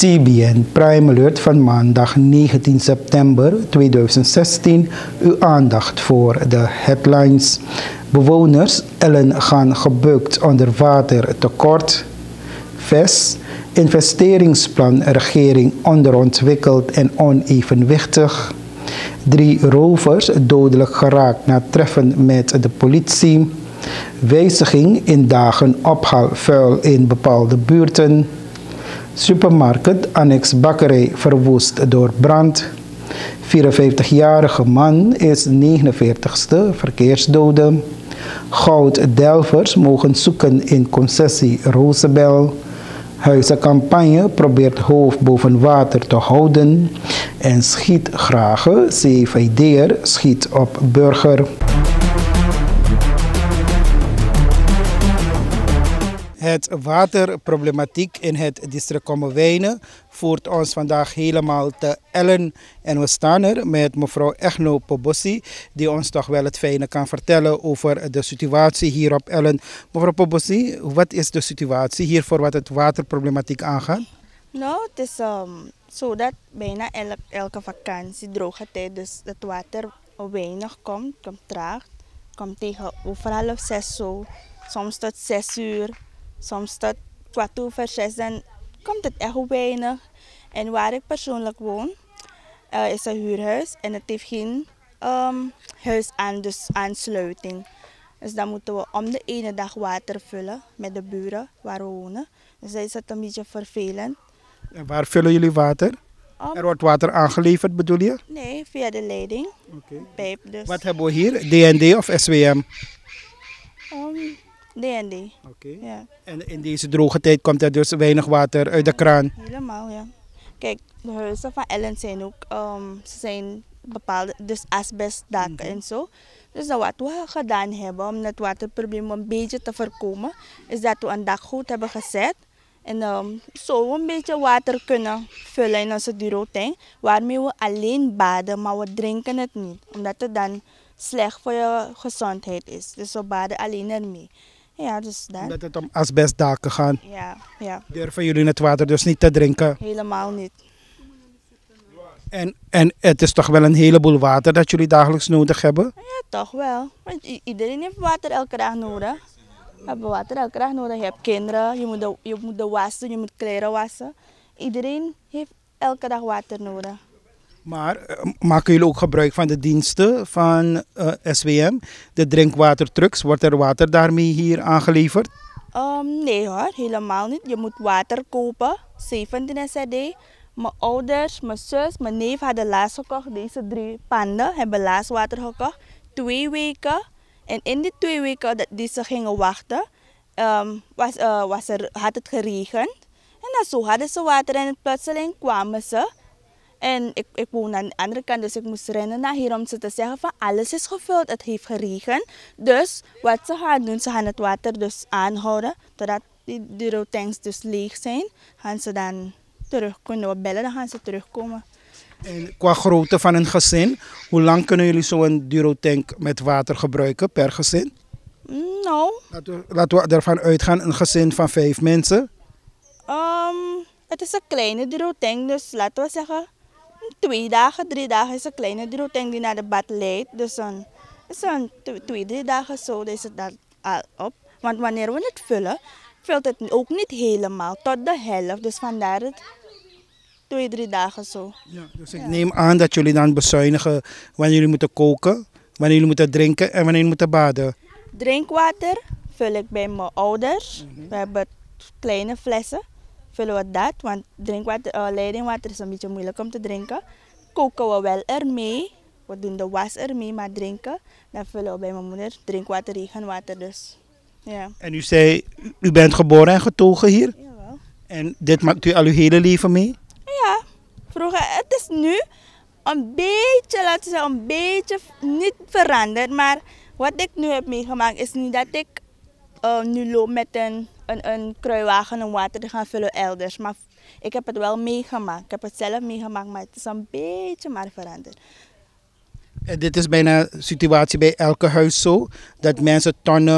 CBN Prime Alert van maandag 19 september 2016 uw aandacht voor de headlines. Bewoners Ellen gaan gebukt onder watertekort. VES, investeringsplan regering onderontwikkeld en onevenwichtig. 3 rovers dodelijk geraakt na treffen met de politie. Wijziging in dagen ophaalvuil in bepaalde buurten. Supermarkt annex bakkerij verwoest door brand. 54-jarige man is 49ste verkeersdode. Gouddelvers mogen zoeken in concessie Roosebel. Huizencampagne probeert hoofd boven water te houden. En schietgragen, CVD'er schiet op burger. Het waterproblematiek in het district Kommerwijnen voert ons vandaag helemaal te Ellen. En we staan er met mevrouw Echno Pobossi, die ons toch wel het fijne kan vertellen over de situatie hier op Ellen. Mevrouw Pobossi, wat is de situatie hier voor wat het waterproblematiek aangaat? Nou, het is zo dat bijna elke vakantie, droge tijd, dus het water weinig komt traag. Komt tegen overal of 6 zo, soms tot 6 uur. Soms tot 5:15, dan komt het echt weinig. En waar ik persoonlijk woon, is een huurhuis en het heeft geen huisaansluiting. Dus dan moeten we om de ene dag water vullen met de buren waar we wonen. Dus dat is het een beetje vervelend. En waar vullen jullie water? Er wordt water aangeleverd, bedoel je? Nee, via de leiding. Pijp dus. Wat hebben we hier? DND of SWM? DND. Ja. En in deze droge tijd komt er dus weinig water uit de kraan? Helemaal, ja. Kijk, de huizen van Ellen zijn ook, ze zijn bepaalde, dus asbestdaken en zo. Dus wat we gedaan hebben om het waterprobleem een beetje te voorkomen, is dat we een dakgoot hebben gezet. En zo een beetje water kunnen vullen in onze durotank, waarmee we alleen baden, maar we drinken het niet. Omdat het dan slecht voor je gezondheid is. Dus we baden alleen ermee. Ja, dus dat. Omdat het om asbestdaken gaat. Ja. Durven jullie het water dus niet te drinken? Helemaal niet. En het is toch wel een heleboel water dat jullie dagelijks nodig hebben? Ja, toch wel. Want iedereen heeft water elke dag nodig. We hebben water elke dag nodig. Je hebt kinderen, je moet de wassen, je moet kleren wassen. Iedereen heeft elke dag water nodig. Maar maken jullie ook gebruik van de diensten van SWM? De drinkwatertrucks, wordt er water daarmee hier aangeleverd? Nee hoor, helemaal niet. Je moet water kopen, 17 SRD. Mijn ouders, mijn zus, mijn neef hadden laatst gekocht. Deze 3 panden hebben laatst water gekocht. 2 weken. En in die 2 weken die ze gingen wachten, had het geregend. En dan zo hadden ze water en plotseling kwamen ze. En ik woon aan de andere kant, dus ik moest rennen naar hier om ze te zeggen van alles is gevuld, het heeft geregend. Dus wat ze gaan doen, ze gaan het water dus aanhouden, totdat die durotanks dus leeg zijn. Gaan ze dan terug, kunnen we bellen, dan gaan ze terugkomen. En qua grootte van een gezin, hoe lang kunnen jullie zo'n durotank met water gebruiken per gezin? Nou. Laten we ervan uitgaan, een gezin van 5 mensen? Het is een kleine durotank, dus laten we zeggen 2 dagen, 3 dagen is een kleine durotank die naar de bad leidt. Dus zo'n 2, 3 dagen zo is het dan al op. Want wanneer we het vullen, vult het ook niet helemaal tot de helft. Dus vandaar het 2, 3 dagen zo. Ja, dus ik neem aan dat jullie dan bezuinigen wanneer jullie moeten koken, wanneer jullie moeten drinken en wanneer jullie moeten baden. Drinkwater vul ik bij mijn ouders. We hebben kleine flessen. Vullen we dat, want leidingwater is een beetje moeilijk om te drinken. Koken we wel ermee. We doen de was ermee, maar drinken, dan vullen we bij mijn moeder drinkwater, regenwater dus. Ja. En u zei, u bent geboren en getogen hier? Jawel. En dit maakt u al uw hele leven mee? Ja, vroeger, het is nu een beetje, laten we zeggen, een beetje niet veranderd. Maar wat ik nu heb meegemaakt is niet dat ik nu loop met een kruiwagen om water te gaan vullen elders. Maar ik heb het wel meegemaakt. Ik heb het zelf meegemaakt, maar het is een beetje maar veranderd. En dit is bijna een situatie bij elke huis zo, dat mensen tonnen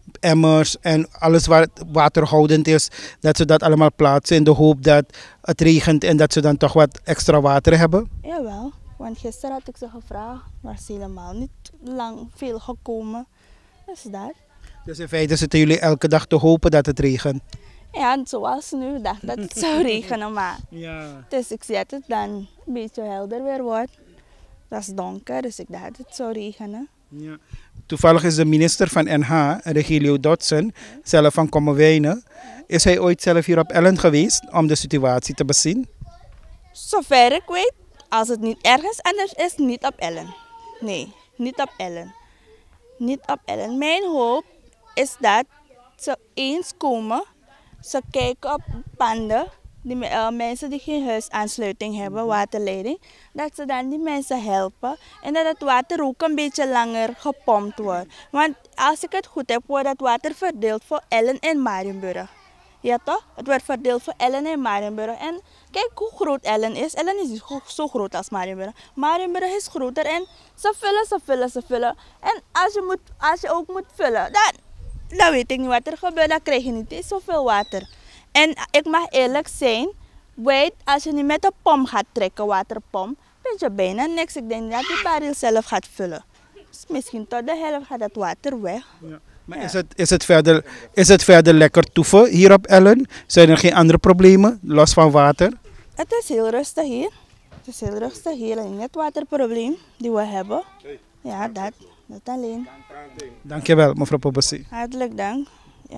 emmers en alles wat waterhoudend is, dat ze dat allemaal plaatsen in de hoop dat het regent en dat ze dan toch wat extra water hebben? Jawel, want gisteren had ik ze gevraagd, maar ze helemaal niet lang veel gekomen. Dus dat. Dus in feite zitten jullie elke dag te hopen dat het regent? Ja, zoals nu dacht dat het zou regenen, maar Ja. dus ik zie dat het dan een beetje helder weer wordt. Dat is donker, dus ik dacht dat het zou regenen. Ja. Toevallig is de minister van NH, Regilio Dodson, zelf van Kommerwijnen. Is hij ooit zelf hier op Ellen geweest om de situatie te bezien? Zover ik weet, als het niet ergens anders is, niet op Ellen. Nee, niet op Ellen. Niet op Ellen. Mijn hoop is dat ze eens komen, ze kijken op panden, die mensen die geen huisaansluiting hebben, waterleiding, dat ze dan die mensen helpen en dat het water ook een beetje langer gepompt wordt. Want als ik het goed heb, wordt het water verdeeld voor Ellen en Marienburg. Ja toch? Het wordt verdeeld voor Ellen en Marienburg. En kijk hoe groot Ellen is. Ellen is niet zo groot als Marienburg. Marienburg is groter en ze vullen. En als je ook moet vullen, dan weet ik niet wat er gebeurt. Dan krijg je niet eens zoveel water. En ik mag eerlijk zijn, als je niet met een pomp gaat trekken, waterpomp, vind je bijna niks. Ik denk dat die barrel zelf gaat vullen. Dus misschien tot de helft gaat het water weg. Ja. Maar is het verder lekker toeven hier op Ellen? Zijn er geen andere problemen, los van water? Het is heel rustig hier. Het is heel rustig hier. En het waterprobleem die we hebben. Ja, dat alleen. Dankjewel, mevrouw Pobossi. Hartelijk dank. Ja.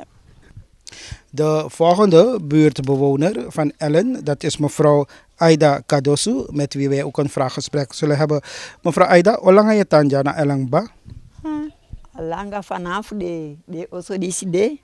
De volgende buurtbewoner van Ellen, dat is mevrouw Aida Kadosu, met wie wij ook een vraaggesprek zullen hebben. Mevrouw Aida, hoe lang ga je tanja naar Ellen ba? Langa vanaf de oso di side.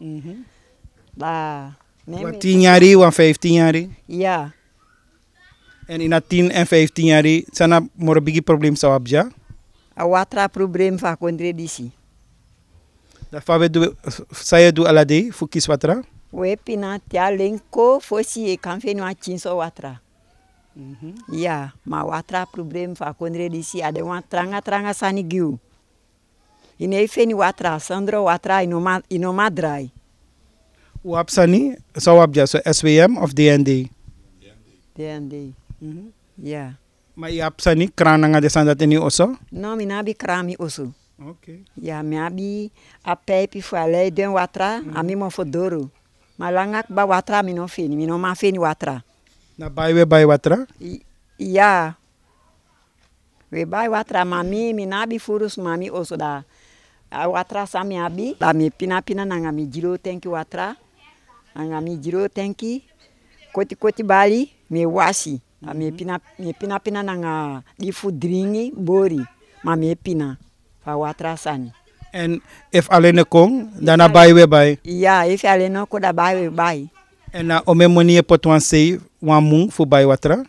Wat 10 jaar, wat 15 jaar? Ja, En in dat 10 en 15 jaar zijn er een big probleem zou hebben, ja? a watra probleem van contraditie. Dat van we doen, zij doen alade, voor kies watra. We pina tia lenko fosi e kan fe no chinso watra. Ja, maar watra probleem van contraditie ade wan tranga sani giu. Ine feni watra, Sandro watra inoma drai. Hoe heb je niet? Zou hebben zo SWM of DND? DND. Ja. Maar je hebt ze niet, kranen de zijn dat in je osso? No, minabi krami osu. Oké. Ja, mi abi a pijpi voor alei den watra, a mi mo fodoro. Maar langak ba watra mi no feni, mi no ma feni watra. Na bij watra? Ja. We bai watra mami, mi nabi furus mami oso da. A watra sa mi abi, da mi pina nanga mi jiro tenki watra. Nanga mi jiro tenki. Koti bali, mi wasi. A mi pina nanga di fudringi bori. Ma mi pina. Fa watra sani. En if alleen kon, dan bij we bij. Ja, if alleen no ko da bai we bai. En na ome manier pot wan say wan mung voor bij watra?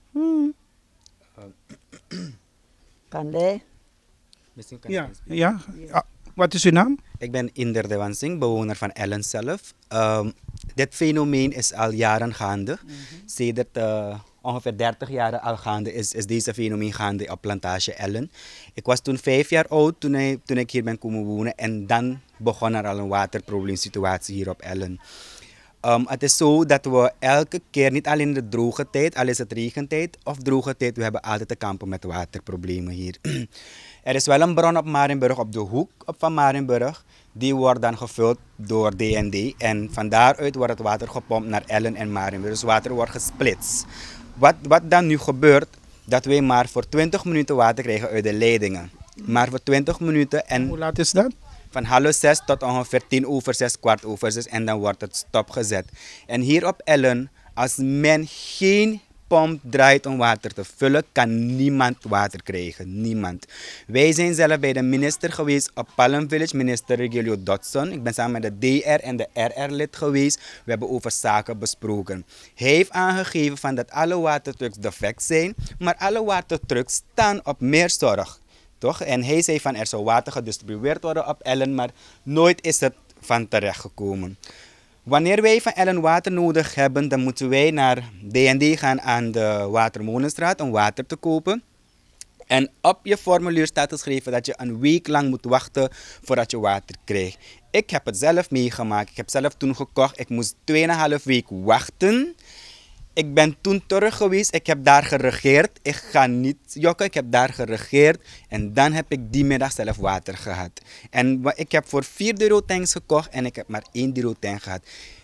Kande. Misschien kan Ja. ik eens- Ja. Wat is uw naam? Ik ben Inder de Wansing, bewoner van Ellen zelf. Dit fenomeen is al jaren gaande. Sedert ongeveer 30 jaar al gaande is deze fenomeen gaande op plantage Ellen. Ik was toen 5 jaar oud toen ik hier ben komen wonen en dan begon er al een waterprobleemsituatie hier op Ellen. Het is zo dat we elke keer, niet alleen in de droge tijd, al is het regentijd of droge tijd, we hebben altijd te kampen met waterproblemen hier. Er is wel een bron op Marienburg, op de hoek van Marienburg. Die wordt dan gevuld door DND. En van daaruit wordt het water gepompt naar Ellen en Marienburg. Dus water wordt gesplitst. Wat dan nu gebeurt, dat wij maar voor 20 minuten water krijgen uit de leidingen. Maar voor 20 minuten en Hoe laat is dat? van 5:30 tot ongeveer 6:10, 6:15. En dan wordt het stopgezet. En hier op Ellen, als men geen pomp draait om water te vullen, kan niemand water krijgen. Niemand. Wij zijn zelf bij de minister geweest op Palm Village, minister Regilio Dodson. Ik ben samen met de DR en de RR-lid geweest. We hebben over zaken besproken. Hij heeft aangegeven van dat alle watertrucks defect zijn, maar alle watertrucks staan op meer zorg. Toch? En hij zei van er zou water gedistribueerd worden op Ellen, maar nooit is het van terecht gekomen. Wanneer wij van Ellen water nodig hebben, dan moeten wij naar DND gaan aan de Watermolenstraat om water te kopen. En op je formulier staat geschreven dat je een week lang moet wachten voordat je water krijgt. Ik heb het zelf meegemaakt. Ik heb zelf toen gekocht. Ik moest 2,5 week wachten. Ik ben toen terug geweest. Ik heb daar geregeerd. Ik ga niet jokken. Ik heb daar geregeerd. En dan heb ik die middag zelf water gehad. En ik heb voor 4 euro tanks gekocht. En ik heb maar 1 euro tank gehad.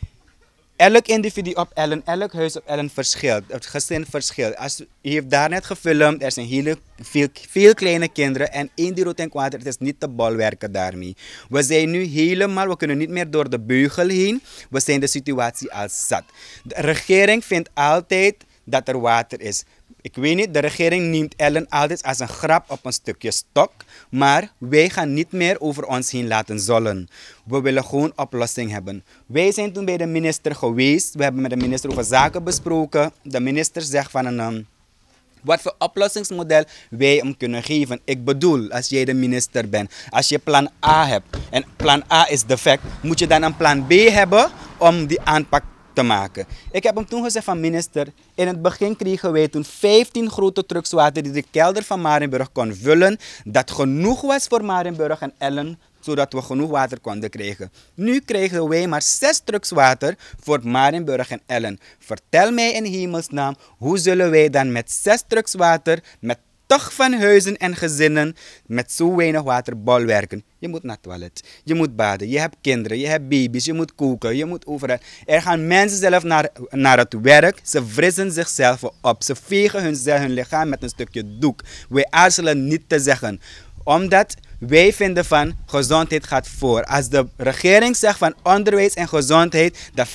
Elk individu op Ellen, elk huis op Ellen verschilt. Het gezin verschilt. Je heeft daarnet gefilmd, er zijn veel kleine kinderen en 1 euro tank water, het is niet te bolwerken daarmee. We zijn nu helemaal, we kunnen niet meer door de beugel heen. We zijn de situatie al zat. De regering vindt altijd dat er water is. Ik weet niet, de regering neemt Ellen altijd als een grap op een stukje stok. Maar wij gaan niet meer over ons heen laten zollen. We willen gewoon oplossing hebben. Wij zijn toen bij de minister geweest. We hebben met de minister over zaken besproken. De minister zegt van wat voor oplossingsmodel wij hem kunnen geven. Ik bedoel, als jij de minister bent, als je plan A hebt en plan A is defect, moet je dan een plan B hebben om die aanpak te maken. Ik heb hem toen gezegd van minister, in het begin kregen wij toen 15 grote trucks water die de kelder van Marienburg kon vullen, dat genoeg was voor Marienburg en Ellen, zodat we genoeg water konden krijgen. Nu krijgen wij maar 6 trucks water voor Marienburg en Ellen. Vertel mij in hemelsnaam, hoe zullen wij dan met 6 trucks water, met toch van huizen en gezinnen, met zo weinig water bolwerken? Je moet naar het toilet, je moet baden, je hebt kinderen, je hebt baby's, je moet koken, je moet overal. Er gaan mensen zelf naar het werk, ze frissen zichzelf op, ze vegen hun lichaam met een stukje doek. Wij aarzelen niet te zeggen, omdat wij vinden van gezondheid gaat voor. Als de regering zegt van onderwijs en gezondheid, dan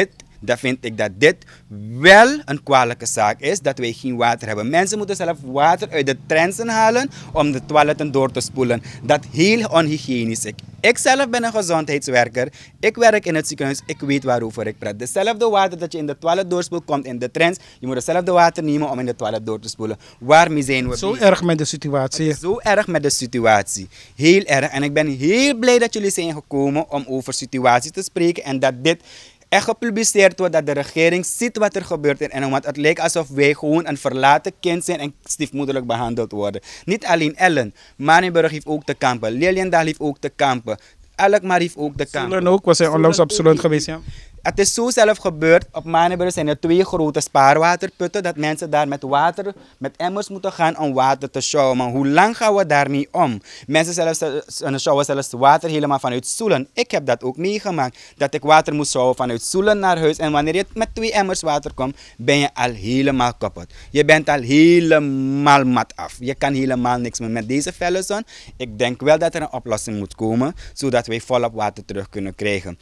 vind ik dat dit wel een kwalijke zaak is, dat wij geen water hebben. Mensen moeten zelf water uit de trensen halen om de toiletten door te spoelen. Dat heel onhygiënisch is. Ik zelf ben een gezondheidswerker. Ik werk in het ziekenhuis. Ik weet waarover ik praat. Dezelfde water dat je in de toilet doorspoelt, komt in de trends. Je moet hetzelfde water nemen om in de toilet door te spoelen. Waarmee zijn we Zo erg met de situatie. Zo erg met de situatie. Heel erg. En ik ben heel blij dat jullie zijn gekomen om over situatie te spreken en dat dit echt gepubliceerd wordt, dat de regering ziet wat er gebeurt in Ellen. Want het lijkt alsof wij gewoon een verlaten kind zijn en stiefmoederlijk behandeld worden. Niet alleen Ellen. Marienburg heeft ook te kampen. Liliendaal heeft ook te kampen. Alkmaar heeft ook te kampen. Zullen ook, was hij onlangs op Zullen geweest, ja. Het is zo zelf gebeurd. Op Marienburg zijn er 2 grote spaarwaterputten. Dat mensen daar met water, met emmers moeten gaan om water te sjouwen. Maar hoe lang gaan we daarmee om? Mensen sjouwen zelfs water helemaal vanuit Soelen. Ik heb dat ook meegemaakt. Dat ik water moest sjouwen vanuit Soelen naar huis. En wanneer je met 2 emmers water komt, ben je al helemaal kapot. Je bent al helemaal mat af. Je kan helemaal niks meer met deze felle zon. Ik denk wel dat er een oplossing moet komen, zodat wij volop water terug kunnen krijgen.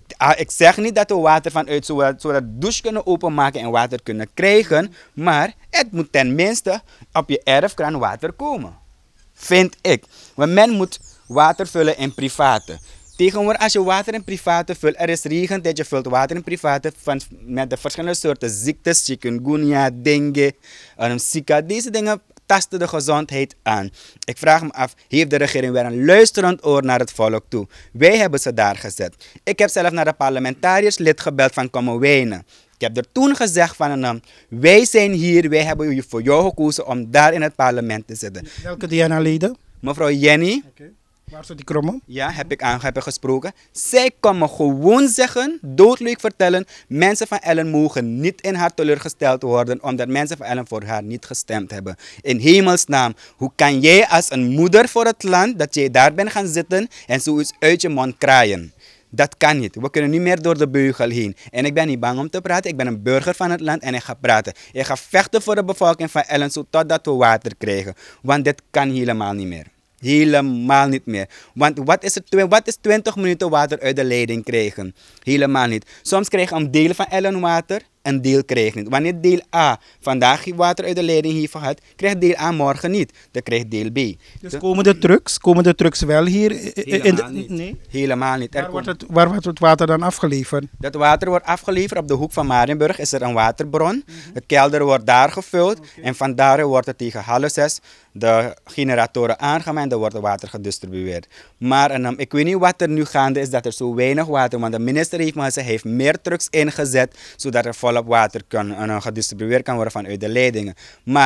Ik zeg niet dat we water vanuit zodat douche kunnen openmaken en water kunnen krijgen, maar het moet tenminste op je erfkraan water komen. Vind ik. Want men moet water vullen in private. Tegenwoordig als je water in private vult, er is regentijd, je vult water in private met de verschillende soorten ziektes, chikungunya, dengue, Zika. Deze dingen tasten de gezondheid aan. Ik vraag me af, heeft de regering weer een luisterend oor naar het volk toe? Wij hebben ze daar gezet. Ik heb zelf naar de parlementarierslid gebeld van Kommerwijnen. Ik heb er toen gezegd van wij zijn hier, wij hebben voor jou gekozen om daar in het parlement te zitten. Welke Diana-leden? Mevrouw Jenny. Okay. Waar is die krommen? Ja, heb ik gesproken. Zij kon me gewoon zeggen, doodleuk vertellen, mensen van Ellen mogen niet in haar teleurgesteld worden, omdat mensen van Ellen voor haar niet gestemd hebben. In hemelsnaam, hoe kan jij als een moeder voor het land, dat jij daar bent gaan zitten en zoiets uit je mond kraaien? Dat kan niet. We kunnen niet meer door de beugel heen. En ik ben niet bang om te praten. Ik ben een burger van het land en ik ga praten. Ik ga vechten voor de bevolking van Ellen, totdat we water krijgen. Want dit kan helemaal niet meer. Helemaal niet meer. Want wat is 20 minuten water uit de leiding krijgen? Helemaal niet. Soms krijg je een deel van Ellen water, een deel krijg je niet. Wanneer deel A vandaag water uit de leiding heeft gehad, krijgt deel A morgen niet. Dan krijgt deel B. Dus komen de trucks wel hier? Helemaal niet. Nee? Helemaal niet. Waar wordt het water dan afgeleverd? Dat water wordt afgeleverd op de hoek van Marienburg. Is er een waterbron. De kelder wordt daar gevuld. Okay. En vandaar wordt er tegen 5:30 de generatoren aangemaakt en dan wordt het water gedistribueerd. Maar ik weet niet wat er nu gaande is, dat er zo weinig water, want de minister heeft me gezegd, hij heeft meer trucks ingezet, zodat er volop water gedistribueerd kan worden vanuit de leidingen. Maar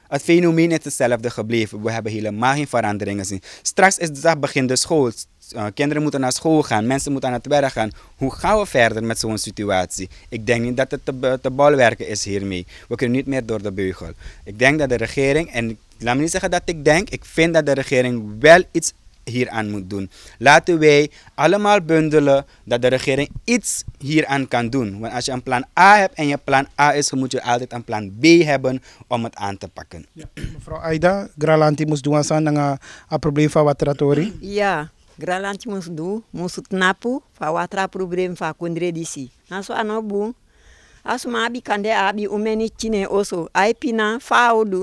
Het fenomeen is hetzelfde gebleven. We hebben helemaal geen veranderingen gezien. Straks is de dag begin de school. Kinderen moeten naar school gaan, mensen moeten aan het werk gaan. Hoe gaan we verder met zo'n situatie? Ik denk niet dat het te bolwerken is hiermee. We kunnen niet meer door de beugel. Ik denk dat de regering, en laat me niet zeggen dat ik vind dat de regering wel iets hieraan moet doen. Laten wij allemaal bundelen dat de regering iets hieraan kan doen. Want als je een plan A hebt en je plan A is, moet je altijd een plan B hebben om het aan te pakken. Ja. Mevrouw Aida, Gralanti moest doen aan een probleem van wateratorie. Ja, Gralanti moest doen, moest napu, van watra probleem van kondredisi. Naso anobu, als ma abi kande abi umeni chine oso, ai pina faudu.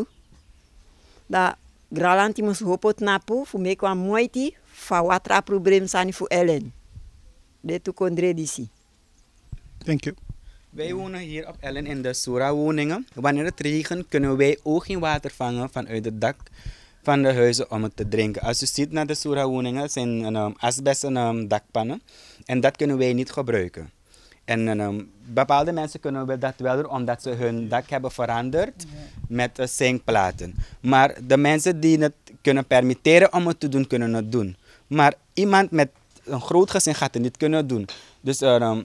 Da Gralanti moest hopot napu, fu me kwa moiti, van watra probleem sani fu Ellen. De tu kondredisi. Thank you. Wij wonen hier op Ellen in de Sura-woningen. Wanneer het regent kunnen wij ook geen water vangen vanuit het dak van de huizen om het te drinken. Als je ziet naar de Sura-woningen, zijn asbesten dakpannen. En dat kunnen wij niet gebruiken. En bepaalde mensen kunnen we dat wel doen omdat ze hun dak hebben veranderd met zinkplaten. Maar de mensen die het kunnen permitteren om het te doen, kunnen het doen. Maar iemand met een groot gezin gaat het niet kunnen doen. Dus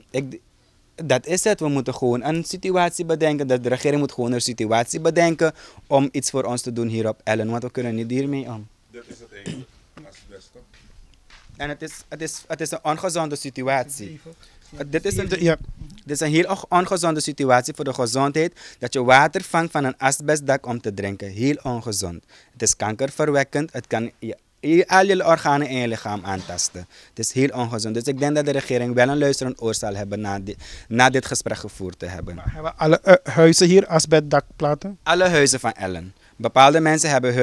dat is het. We moeten gewoon een situatie bedenken. De regering moet gewoon een situatie bedenken om iets voor ons te doen hier op Ellen. Want we kunnen niet hiermee om. Dat is het eigenlijk. Dat is het beste. En het is een ongezonde situatie. Dit is een heel ongezonde situatie voor de gezondheid. Dat je water vangt van een asbestdak om te drinken. Heel ongezond. Het is kankerverwekkend. Het kan al je organen in je lichaam aantasten. Het is heel ongezond. Dus ik denk dat de regering wel een luisterend oor zal hebben na dit gesprek gevoerd te hebben. Maar hebben alle huizen hier asbestdakplaten? Alle huizen van Ellen. Bepaalde mensen hebben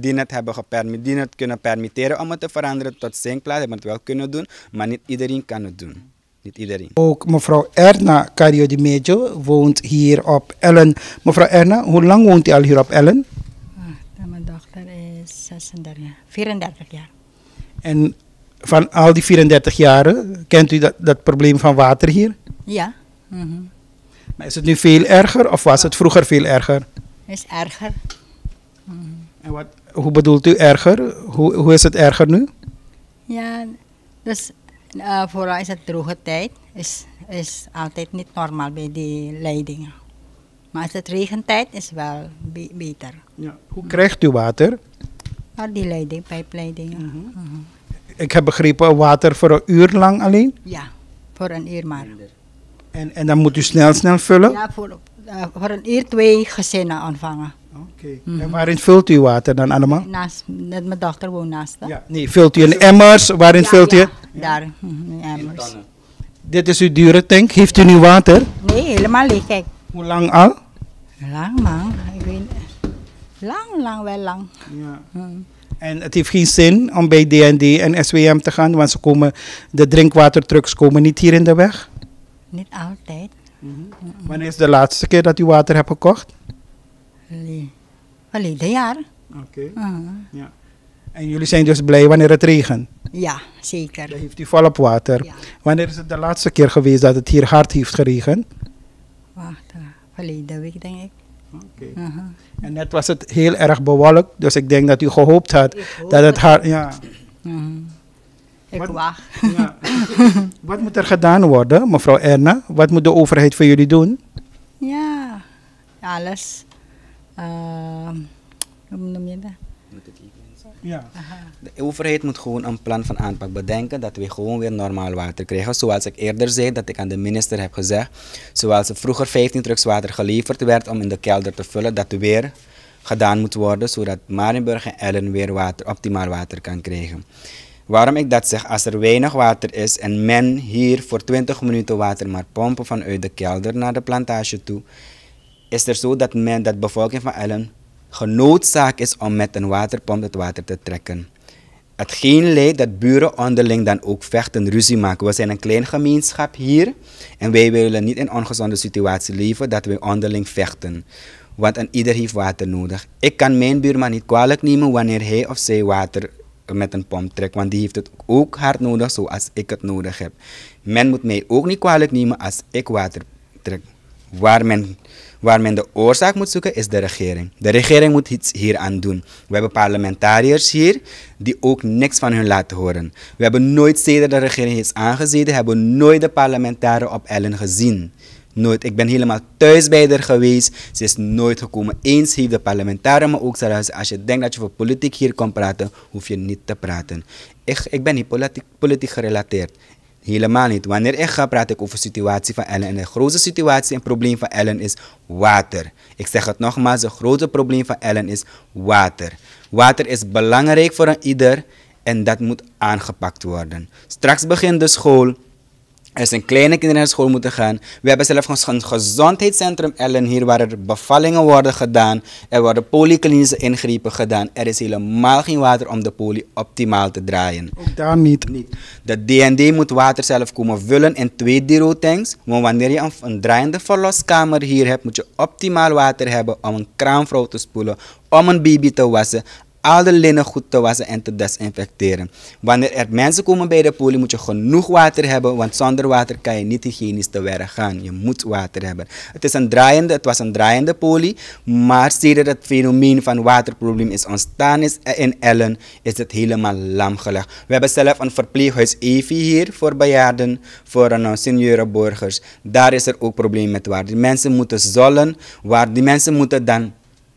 die het kunnen permitteren om het te veranderen tot zinkplaat. Hebben het wel kunnen doen, maar niet iedereen kan het doen. Niet iedereen. Ook mevrouw Erna Cario Di Meggio woont hier op Ellen. Mevrouw Erna, hoe lang woont u al hier op Ellen? Mijn dochter is 34 jaar. En van al die 34 jaren, kent u dat probleem van water hier? Ja. Maar is het nu veel erger of was het vroeger veel erger? Is erger. En hoe bedoelt u erger? Hoe is het erger nu? Ja, dus vooral is het droge tijd. Is altijd niet normaal bij die leidingen. Maar als het regentijd is wel beter. Ja. Hoe krijgt u water? Maar die leiding, pijpleidingen. Ik heb begrepen water voor een uur lang alleen. Ja, voor een uur maar. En dan moet u snel vullen? Ja, voor een uur 2 gezinnen ontvangen. Oké. En waarin vult u water dan allemaal? Mijn dochter woont naast. Ja. Nee, vult u in emmers? Waarin vult u? Daar, in emmers. Dit is uw dure tank. Heeft u nu water? Nee, helemaal leeg. Kijk. Hoe lang al? Lang man, ik weet lang, wel lang. Ja. En het heeft geen zin om bij DND en SWM te gaan, want de drinkwatertrucks komen niet hier in de weg. Niet altijd. Wanneer is de laatste keer dat u water hebt gekocht? Verleden jaar. Oké. Ja. En jullie zijn dus blij wanneer het regent? Ja, zeker. Dan heeft u volop water. Ja. Wanneer is het de laatste keer geweest dat het hier hard heeft geregend? Wacht, verleden week denk ik. Oké. En net was het heel erg bewolkt, dus ik denk dat u gehoopt had dat het hard... Ja. Ik wacht. Ja. Wat moet er gedaan worden, mevrouw Erna? Wat moet de overheid voor jullie doen? Ja, alles. Hoe noem je dat? Ja. De overheid moet gewoon een plan van aanpak bedenken dat we gewoon weer normaal water krijgen. Zoals ik eerder zei, dat ik aan de minister heb gezegd. Zoals er vroeger 15 trucks water geleverd werd om in de kelder te vullen, dat weer gedaan moet worden, zodat Marienburg en Ellen weer optimaal water kan krijgen. Waarom ik dat zeg, als er weinig water is en men hier voor 20 minuten water maar pompen vanuit de kelder naar de plantage toe, is er zo dat de bevolking van Ellen genoodzaakt is om met een waterpomp het water te trekken. Hetgeen leidt dat buren onderling dan ook vechten, ruzie maken. We zijn een klein gemeenschap hier en wij willen niet in een ongezonde situatie leven dat we onderling vechten. Want een ieder heeft water nodig. Ik kan mijn buurman niet kwalijk nemen wanneer hij of zij water met een pomp trekt, want die heeft het ook hard nodig zoals ik het nodig heb. Men moet mij ook niet kwalijk nemen als ik water trek. Waar men de oorzaak moet zoeken is de regering. De regering moet iets hier aan doen. We hebben parlementariërs hier die ook niks van hun laten horen. We hebben nooit sinds de regering is aangezeten, hebben nooit de parlementariër op Ellen gezien. Nooit. Ik ben helemaal thuis bij haar geweest. Ze is nooit gekomen. Eens heeft de parlementariër me ook gezegd, als je denkt dat je voor politiek hier komt praten, hoef je niet te praten. Ik ben niet politiek gerelateerd. Helemaal niet. Wanneer ik ga, praat ik over de situatie van Ellen. En de grootste situatie en probleem van Ellen is water. Ik zeg het nogmaals, het grootste probleem van Ellen is water. Water is belangrijk voor een ieder en dat moet aangepakt worden. Straks begint de school. Er zijn kleine kinderen naar school moeten gaan. We hebben zelfs een gezondheidscentrum Ellen hier waar er bevallingen worden gedaan. Er worden polyklinische ingrepen gedaan. Er is helemaal geen water om de poli optimaal te draaien. Ook daar niet. De DND moet water zelf komen vullen in 2 Diro-tanks. Maar wanneer je een draaiende verloskamer hier hebt, moet je optimaal water hebben om een kraanvrouw te spoelen, om een baby te wassen, al de linnen goed te wassen en te desinfecteren. Wanneer er mensen komen bij de poli, moet je genoeg water hebben, want zonder water kan je niet hygiënisch te werk gaan. Je moet water hebben. Het was een draaiende poli, maar sinds het fenomeen van waterprobleem is ontstaan in Ellen, is het helemaal lam gelegd. We hebben zelf een verpleeghuis Evi hier voor bejaarden, voor seniorenburgers. Daar is er ook probleem met water. Die mensen moeten zollen, waar die mensen moeten dan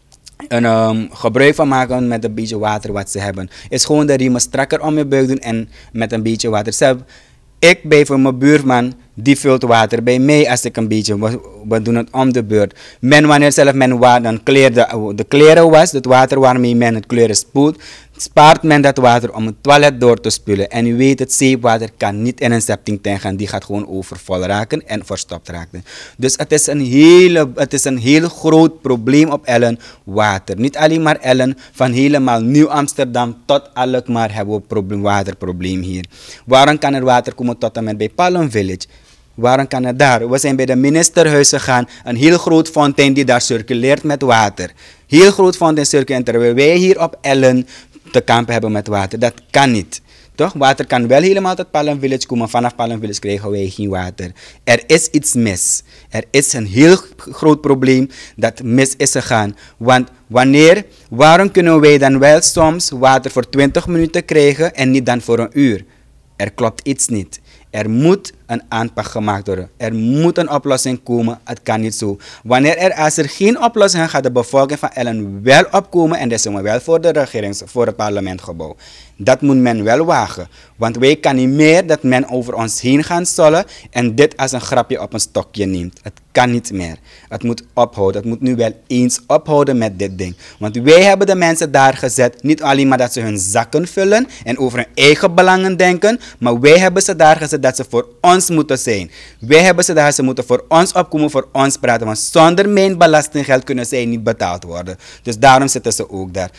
gebruik van maken met een beetje water wat ze hebben. Is gewoon de riemen strakker om je buik doen en met een beetje water. Ik bij voor mijn buurman, die vult water bij mij als ik een beetje, we doen het om de beurt. Wanneer zelf men dan de kleren was, het water waarmee men het kleren spoelt, spaart men dat water om het toilet door te spullen. En u weet, het zeepwater kan niet in een septic tank gaan, die gaat gewoon overvol raken en verstopt raken. Dus het is een heel groot probleem op Ellen, water. Niet alleen maar Ellen, van helemaal Nieuw-Amsterdam tot Alkmaar hebben we een waterprobleem hier. Waarom kan er water komen tot en met bij Palm Village? Waarom kan het daar? We zijn bij de ministerhuis gegaan, een heel groot fontein die daar circuleert met water. Heel groot fontein circuleert, terwijl wij hier op Ellen te kampen hebben met water. Dat kan niet. Toch? Water kan wel helemaal tot Palm Village komen. Vanaf Palm Village krijgen wij geen water. Er is iets mis. Er is een heel groot probleem dat mis is gegaan. Want waarom kunnen wij dan wel soms water voor 20 minuten krijgen en niet dan voor een uur? Er klopt iets niet. Er moet een aanpak gemaakt worden. Er moet een oplossing komen. Het kan niet zo. Als er geen oplossing is, gaat de bevolking van Ellen wel opkomen. En dat is wel voor de regering, voor het parlementgebouw. Dat moet men wel wagen. Want wij kan niet meer dat men over ons heen gaat zollen en dit als een grapje op een stokje neemt. Het kan niet meer. Het moet ophouden. Het moet nu wel eens ophouden met dit ding. Want wij hebben de mensen daar gezet, niet alleen maar dat ze hun zakken vullen en over hun eigen belangen denken, maar wij hebben ze daar gezet dat ze voor ons moeten zijn. Wij hebben ze daar, ze moeten voor ons opkomen, voor ons praten. Want zonder mijn belastinggeld kunnen zij niet betaald worden. Dus daarom zitten ze ook daar.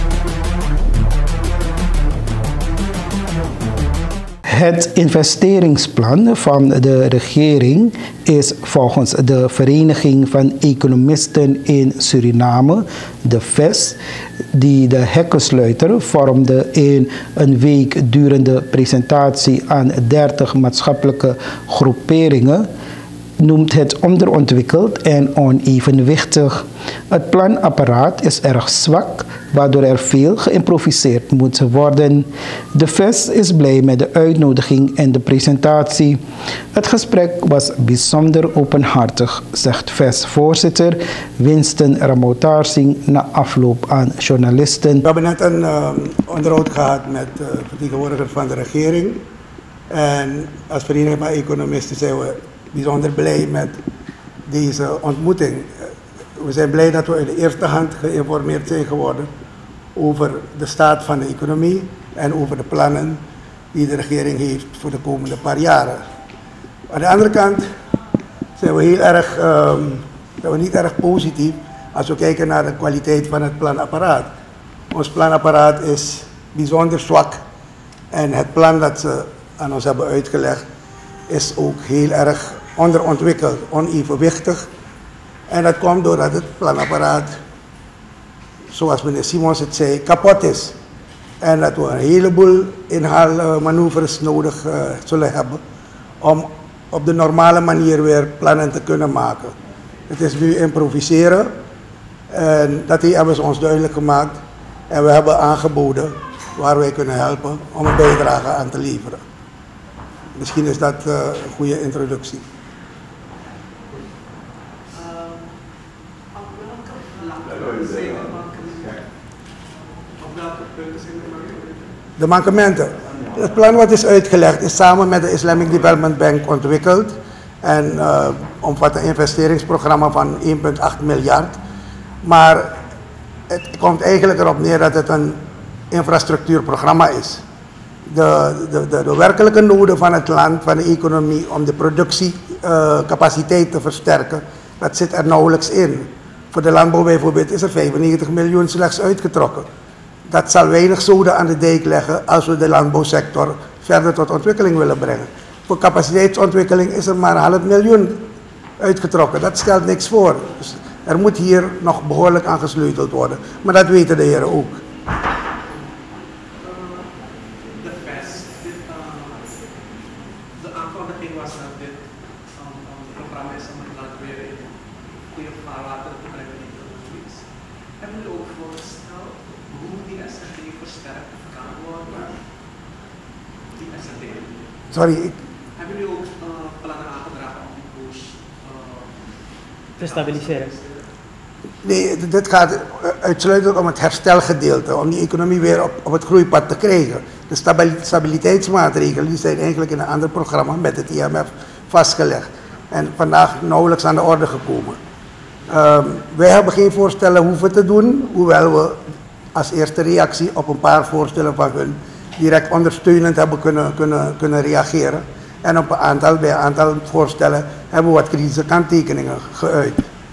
Het investeringsplan van de regering is volgens de Vereniging van Economisten in Suriname, de VES, die de hekkensluiter vormde in een week durende presentatie aan 30 maatschappelijke groeperingen, noemt het onderontwikkeld en onevenwichtig. Het planapparaat is erg zwak, waardoor er veel geïmproviseerd moet worden. De VES is blij met de uitnodiging en de presentatie. Het gesprek was bijzonder openhartig, zegt VES-voorzitter Winston Ramotarsing na afloop aan journalisten. We hebben net een onderhoud gehad met de vertegenwoordiger van de regering. En als Vereniging van Economisten zijn we bijzonder blij met deze ontmoeting. We zijn blij dat we in de eerste hand geïnformeerd zijn geworden over de staat van de economie en over de plannen die de regering heeft voor de komende paar jaren. Aan de andere kant zijn we niet erg positief als we kijken naar de kwaliteit van het planapparaat. Ons planapparaat is bijzonder zwak en het plan dat ze aan ons hebben uitgelegd is ook heel erg onderontwikkeld, onevenwichtig. En dat komt doordat het planapparaat, zoals meneer Simons het zei, kapot is. En dat we een heleboel inhaalmanoeuvres nodig zullen hebben om op de normale manier weer plannen te kunnen maken. Het is nu improviseren. En dat hebben ze ons duidelijk gemaakt. En we hebben aangeboden waar wij kunnen helpen om een bijdrage aan te leveren. Misschien is dat een goede introductie. De mankementen. Het plan wat is uitgelegd is samen met de Islamic Development Bank ontwikkeld. En omvat een investeringsprogramma van 1,8 miljard. Maar het komt eigenlijk erop neer dat het een infrastructuurprogramma is. De werkelijke noden van het land, van de economie, om de productiecapaciteit te versterken, dat zit er nauwelijks in. Voor de landbouw bijvoorbeeld is er 95 miljoen slechts uitgetrokken. Dat zal weinig zoden aan de dijk leggen als we de landbouwsector verder tot ontwikkeling willen brengen. Voor capaciteitsontwikkeling is er maar 500.000 uitgetrokken. Dat stelt niks voor. Dus er moet hier nog behoorlijk aan gesleuteld worden. Maar dat weten de heren ook. De aankondiging was dat dit programma is om het land weer in goede vaarwater te brengen in de economie. Hebben jullie ook voorgesteld hoe die SRD versterkt kan worden? Die SRD. Sorry. Hebben jullie ook plannen aangedragen om die koers te stabiliseren? Nee, dit gaat uitsluitend om het herstelgedeelte, om die economie weer op het groeipad te krijgen. De stabiliteitsmaatregelen die zijn eigenlijk in een ander programma met het IMF vastgelegd. En vandaag nauwelijks aan de orde gekomen. Wij hebben geen voorstellen hoeven te doen, hoewel we als eerste reactie op een paar voorstellen van hun direct ondersteunend hebben kunnen reageren. En op bij een aantal voorstellen hebben we wat kritische kanttekeningen geuit.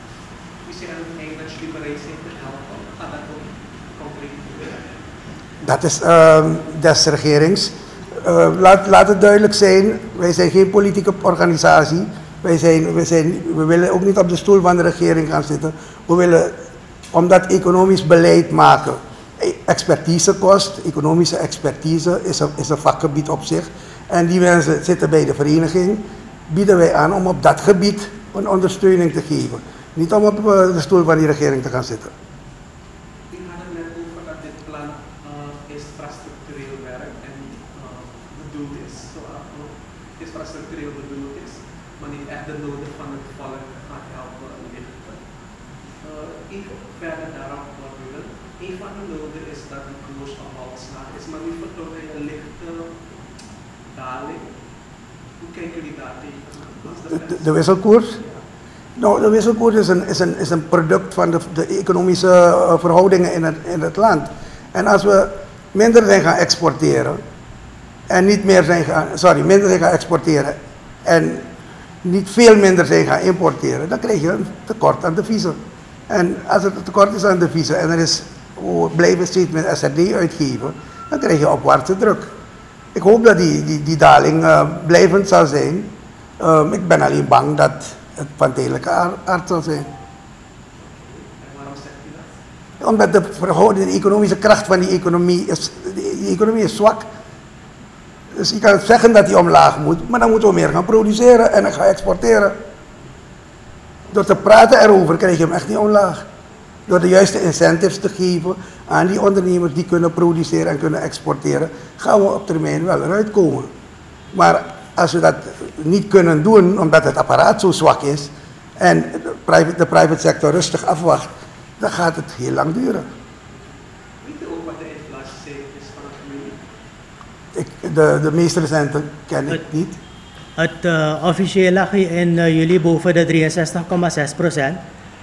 Dat is des regerings. Laat het duidelijk zijn, wij zijn geen politieke organisatie. We willen ook niet op de stoel van de regering gaan zitten. We willen, omdat economisch beleid maken expertise kost, economische expertise is een vakgebied op zich. En die mensen zitten bij de vereniging, bieden wij aan om op dat gebied een ondersteuning te geven. Niet om op de stoel van die regering te gaan zitten. De wisselkoers? Nou, de wisselkoers is een product van de economische verhoudingen in het land. En als we minder zijn gaan exporteren en niet meer zijn gaan, minder zijn gaan exporteren en niet veel minder zijn gaan importeren, dan krijg je een tekort aan deviezen. En als er een tekort is aan deviezen en we blijven steeds meer SRD uitgeven, dan krijg je opwaartse druk. Ik hoop dat die daling blijvend zal zijn. Ik ben alleen bang dat het van tijdelijke aard zal zijn. Waarom zegt u dat? Omdat de verhouding, de economische kracht van die economie is zwak. Dus je kan zeggen dat die omlaag moet, maar dan moeten we meer gaan produceren en gaan exporteren. Door te praten erover krijg je hem echt niet omlaag. Door de juiste incentives te geven aan die ondernemers die kunnen produceren en kunnen exporteren, gaan we op termijn wel eruit komen. Maar als we dat niet kunnen doen, omdat het apparaat zo zwak is en de private sector rustig afwacht, dan gaat het heel lang duren. Weet u ook wat de inflatiecijfer is van het milieu? De meest recente ken ik niet. Het officieel lag in juli boven de 63,6%.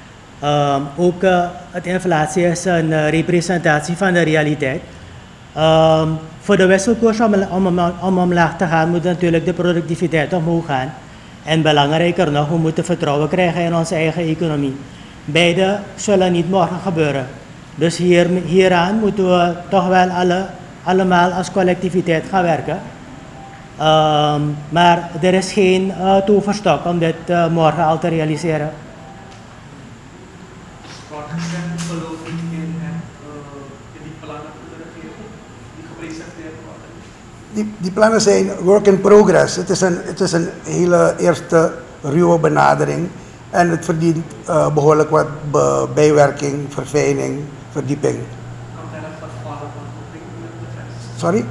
Ook het inflatie is een representatie van de realiteit. Voor de wisselkoers om omlaag te gaan, moet natuurlijk de productiviteit omhoog gaan. En belangrijker nog, we moeten vertrouwen krijgen in onze eigen economie. Beide zullen niet morgen gebeuren. Dus hieraan moeten we toch wel allemaal als collectiviteit gaan werken. Maar er is geen toverstok om dit morgen al te realiseren. Geloof ik in die plannen van de regering die gepresenteerd worden? Die plannen zijn work in progress. Het is een hele eerste ruwe benadering. En het verdient behoorlijk wat bijwerking, verfijning, verdieping. Sorry?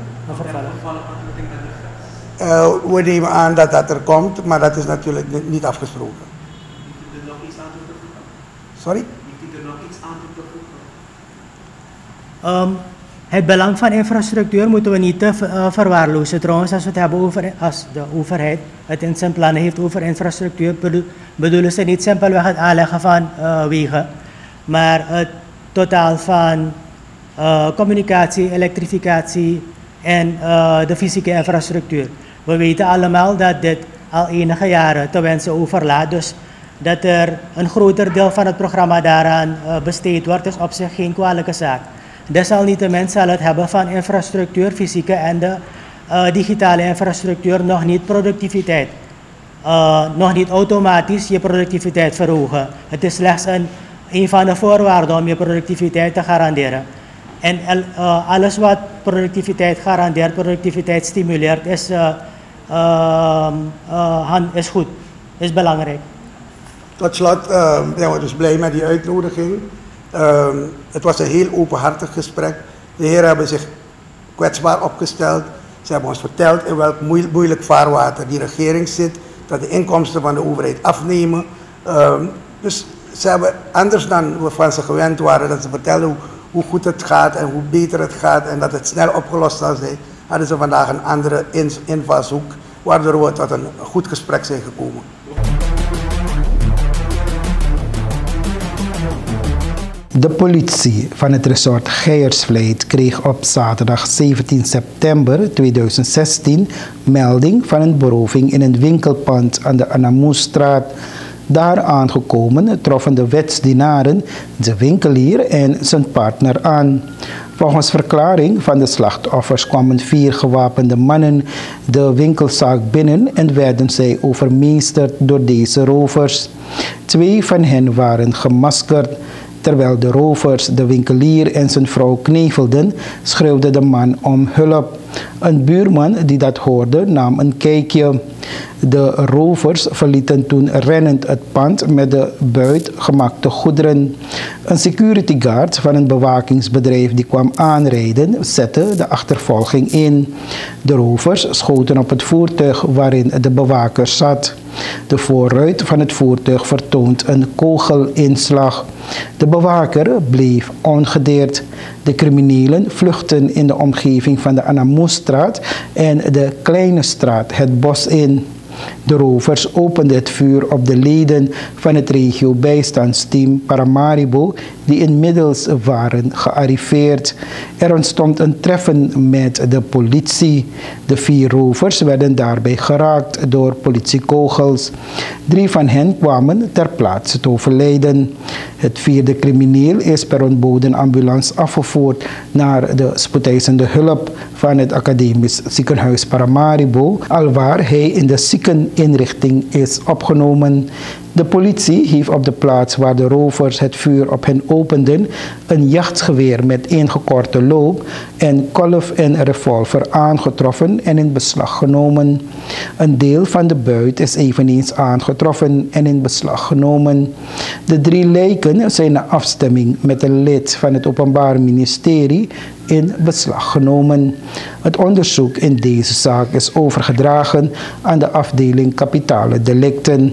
We nemen aan dat dat er komt, maar dat is natuurlijk niet afgesproken. Heeft u er nog iets aan toe te voegen? Sorry? Heeft u er nog iets aan toe te voegen? Het belang van infrastructuur moeten we niet verwaarlozen. Trouwens, als we het hebben over, als de overheid het in zijn plannen heeft over infrastructuur, bedoelen ze niet simpelweg het aanleggen van wegen, maar het totaal van communicatie, elektrificatie en de fysieke infrastructuur. We weten allemaal dat dit al enige jaren te wensen overlaat, dus dat er een groter deel van het programma daaraan besteed wordt, is op zich geen kwalijke zaak. Desalniettemin zal het hebben van infrastructuur, fysieke en de digitale infrastructuur nog niet productiviteit. Nog niet automatisch je productiviteit verhogen. Het is slechts een van de voorwaarden om je productiviteit te garanderen. En alles wat productiviteit garandeert, productiviteit stimuleert, is goed, is belangrijk. Tot slot zijn we dus blij met die uitnodiging. Het was een heel openhartig gesprek. De heren hebben zich kwetsbaar opgesteld. Ze hebben ons verteld in welk moeilijk vaarwater die regering zit. Dat de inkomsten van de overheid afnemen. Dus ze hebben, anders dan we van ze gewend waren, dat ze vertelden hoe goed het gaat en hoe beter het gaat en dat het snel opgelost zal zijn, hadden ze vandaag een andere invalshoek, waardoor we tot een goed gesprek zijn gekomen. De politie van het resort Geiersvliet kreeg op zaterdag 17 september 2016 melding van een beroving in een winkelpand aan de Anamoestraat. Daar aangekomen troffen de wetsdienaren de winkelier en zijn partner aan. Volgens verklaring van de slachtoffers kwamen 4 gewapende mannen de winkelzaak binnen en werden zij overmeesterd door deze rovers. 2 van hen waren gemaskerd. Terwijl de rovers de winkelier en zijn vrouw knevelden, schreeuwde de man om hulp. Een buurman die dat hoorde nam een kijkje. De rovers verlieten toen rennend het pand met de buitgemaakte goederen. Een security guard van een bewakingsbedrijf die kwam aanrijden, zette de achtervolging in. De rovers schoten op het voertuig waarin de bewaker zat. De voorruit van het voertuig vertoont een kogelinslag. De bewaker bleef ongedeerd. De criminelen vluchtten in de omgeving van de Anamoestraat en de Kleine Straat het bos in. De rovers openden het vuur op de leden van het regio-bijstandsteam Paramaribo die inmiddels waren gearriveerd. Er ontstond een treffen met de politie. De 4 rovers werden daarbij geraakt door politiekogels. 3 van hen kwamen ter plaatse te overlijden. Het 4e crimineel is per ontbodenambulance afgevoerd naar de spoedeisende hulp van het academisch ziekenhuis Paramaribo, alwaar hij in de ziekeninrichting is opgenomen. De politie heeft op de plaats waar de rovers het vuur op hen openden een jachtgeweer met ingekorte loop en kolf en revolver aangetroffen en in beslag genomen. Een deel van de buit is eveneens aangetroffen en in beslag genomen. De 3 lijken zijn na afstemming met een lid van het Openbaar Ministerie in beslag genomen. Het onderzoek in deze zaak is overgedragen aan de afdeling kapitale delicten.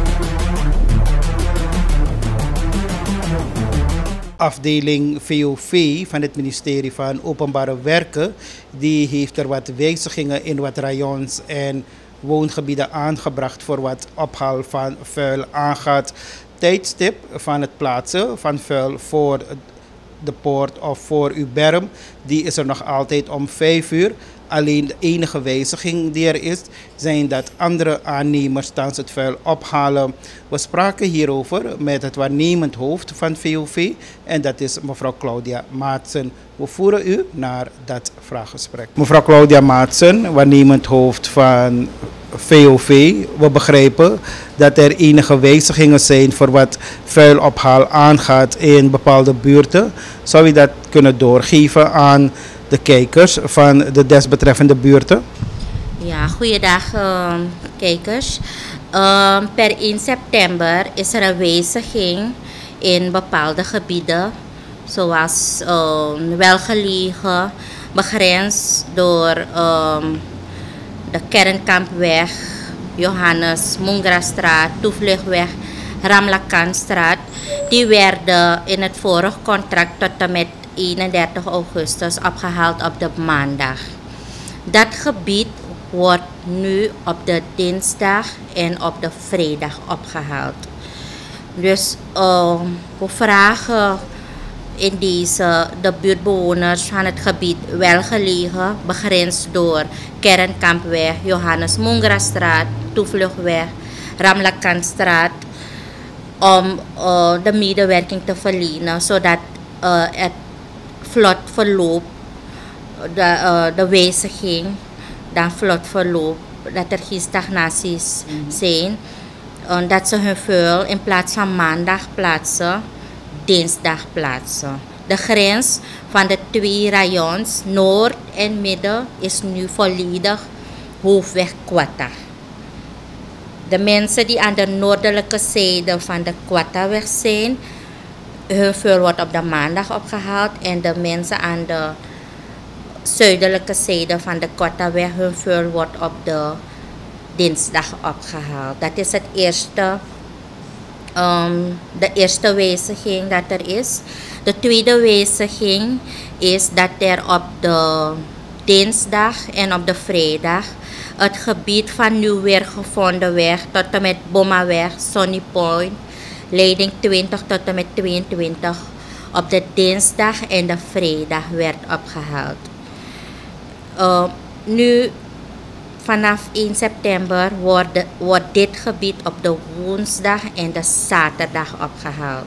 Afdeling VOV van het ministerie van Openbare Werken, die heeft er wat wijzigingen in wat rayons en woongebieden aangebracht voor wat ophaal van vuil aangaat. Tijdstip van het plaatsen van vuil voor de poort of voor uw berm, die is er nog altijd om 5 uur. Alleen de enige wijziging die er is, zijn dat andere aannemers thans het vuil ophalen. We spraken hierover met het waarnemend hoofd van VOV en dat is mevrouw Claudia Maatsen. We voeren u naar dat vraaggesprek. Mevrouw Claudia Maatsen, waarnemend hoofd van VOV. We begrijpen dat er enige wijzigingen zijn voor wat vuilophaal aangaat in bepaalde buurten. Zou u dat kunnen doorgeven aan de kijkers van de desbetreffende buurten? Ja, goeiedag kijkers. Per 1 september is er een wijziging in bepaalde gebieden, zoals welgelegen, begrensd door de Kernkampweg, Johannes Mungrastraat, Toevluchtweg, Ramlakanstraat. Die werden in het vorige contract tot en met 31 augustus opgehaald op de maandag. Dat gebied wordt nu op de dinsdag en op de vrijdag opgehaald. Dus we vragen in deze de buurtbewoners van het gebied welgelegen, begrensd door Kernkampweg, Johannes Mungrastraat, Toevluchtweg, Ramlakanstraat, om de medewerking te verlenen, zodat het vlot verloopt, de wijziging dan vlot verloopt, dat er geen stagnaties zijn. Dat ze hun vuil in plaats van maandag plaatsen, dinsdag plaatsen. De grens van de twee rayons, Noord en Midden, is nu volledig hoofdweg Quatta. De mensen die aan de noordelijke zijde van de Quattaweg zijn, hun vuil wordt op de maandag opgehaald, en de mensen aan de zuidelijke zijde van de Quattaweg, hun vuil wordt op de dinsdag opgehaald. Dat is het eerste, de eerste wijziging dat er is. De tweede wijziging is dat er op de dinsdag en op de vrijdag het gebied van nieuw weer gevonden weg tot en met Bomaweg, Sunny Point, leiding 20 tot en met 22 op de dinsdag en de vrijdag werd opgehaald. Nu vanaf 1 september wordt dit gebied op de woensdag en de zaterdag opgehaald.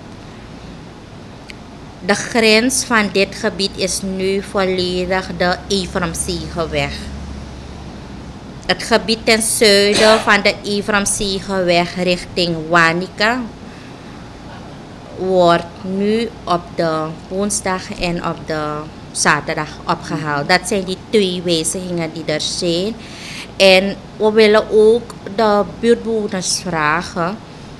De grens van dit gebied is nu volledig de Ephraimzegeweg. Het gebied ten zuiden van de Ephraimzegeweg richting Wanica wordt nu op de woensdag en op de zaterdag opgehaald. Dat zijn die twee wijzigingen die er zijn. En we willen ook de buurtbewoners vragen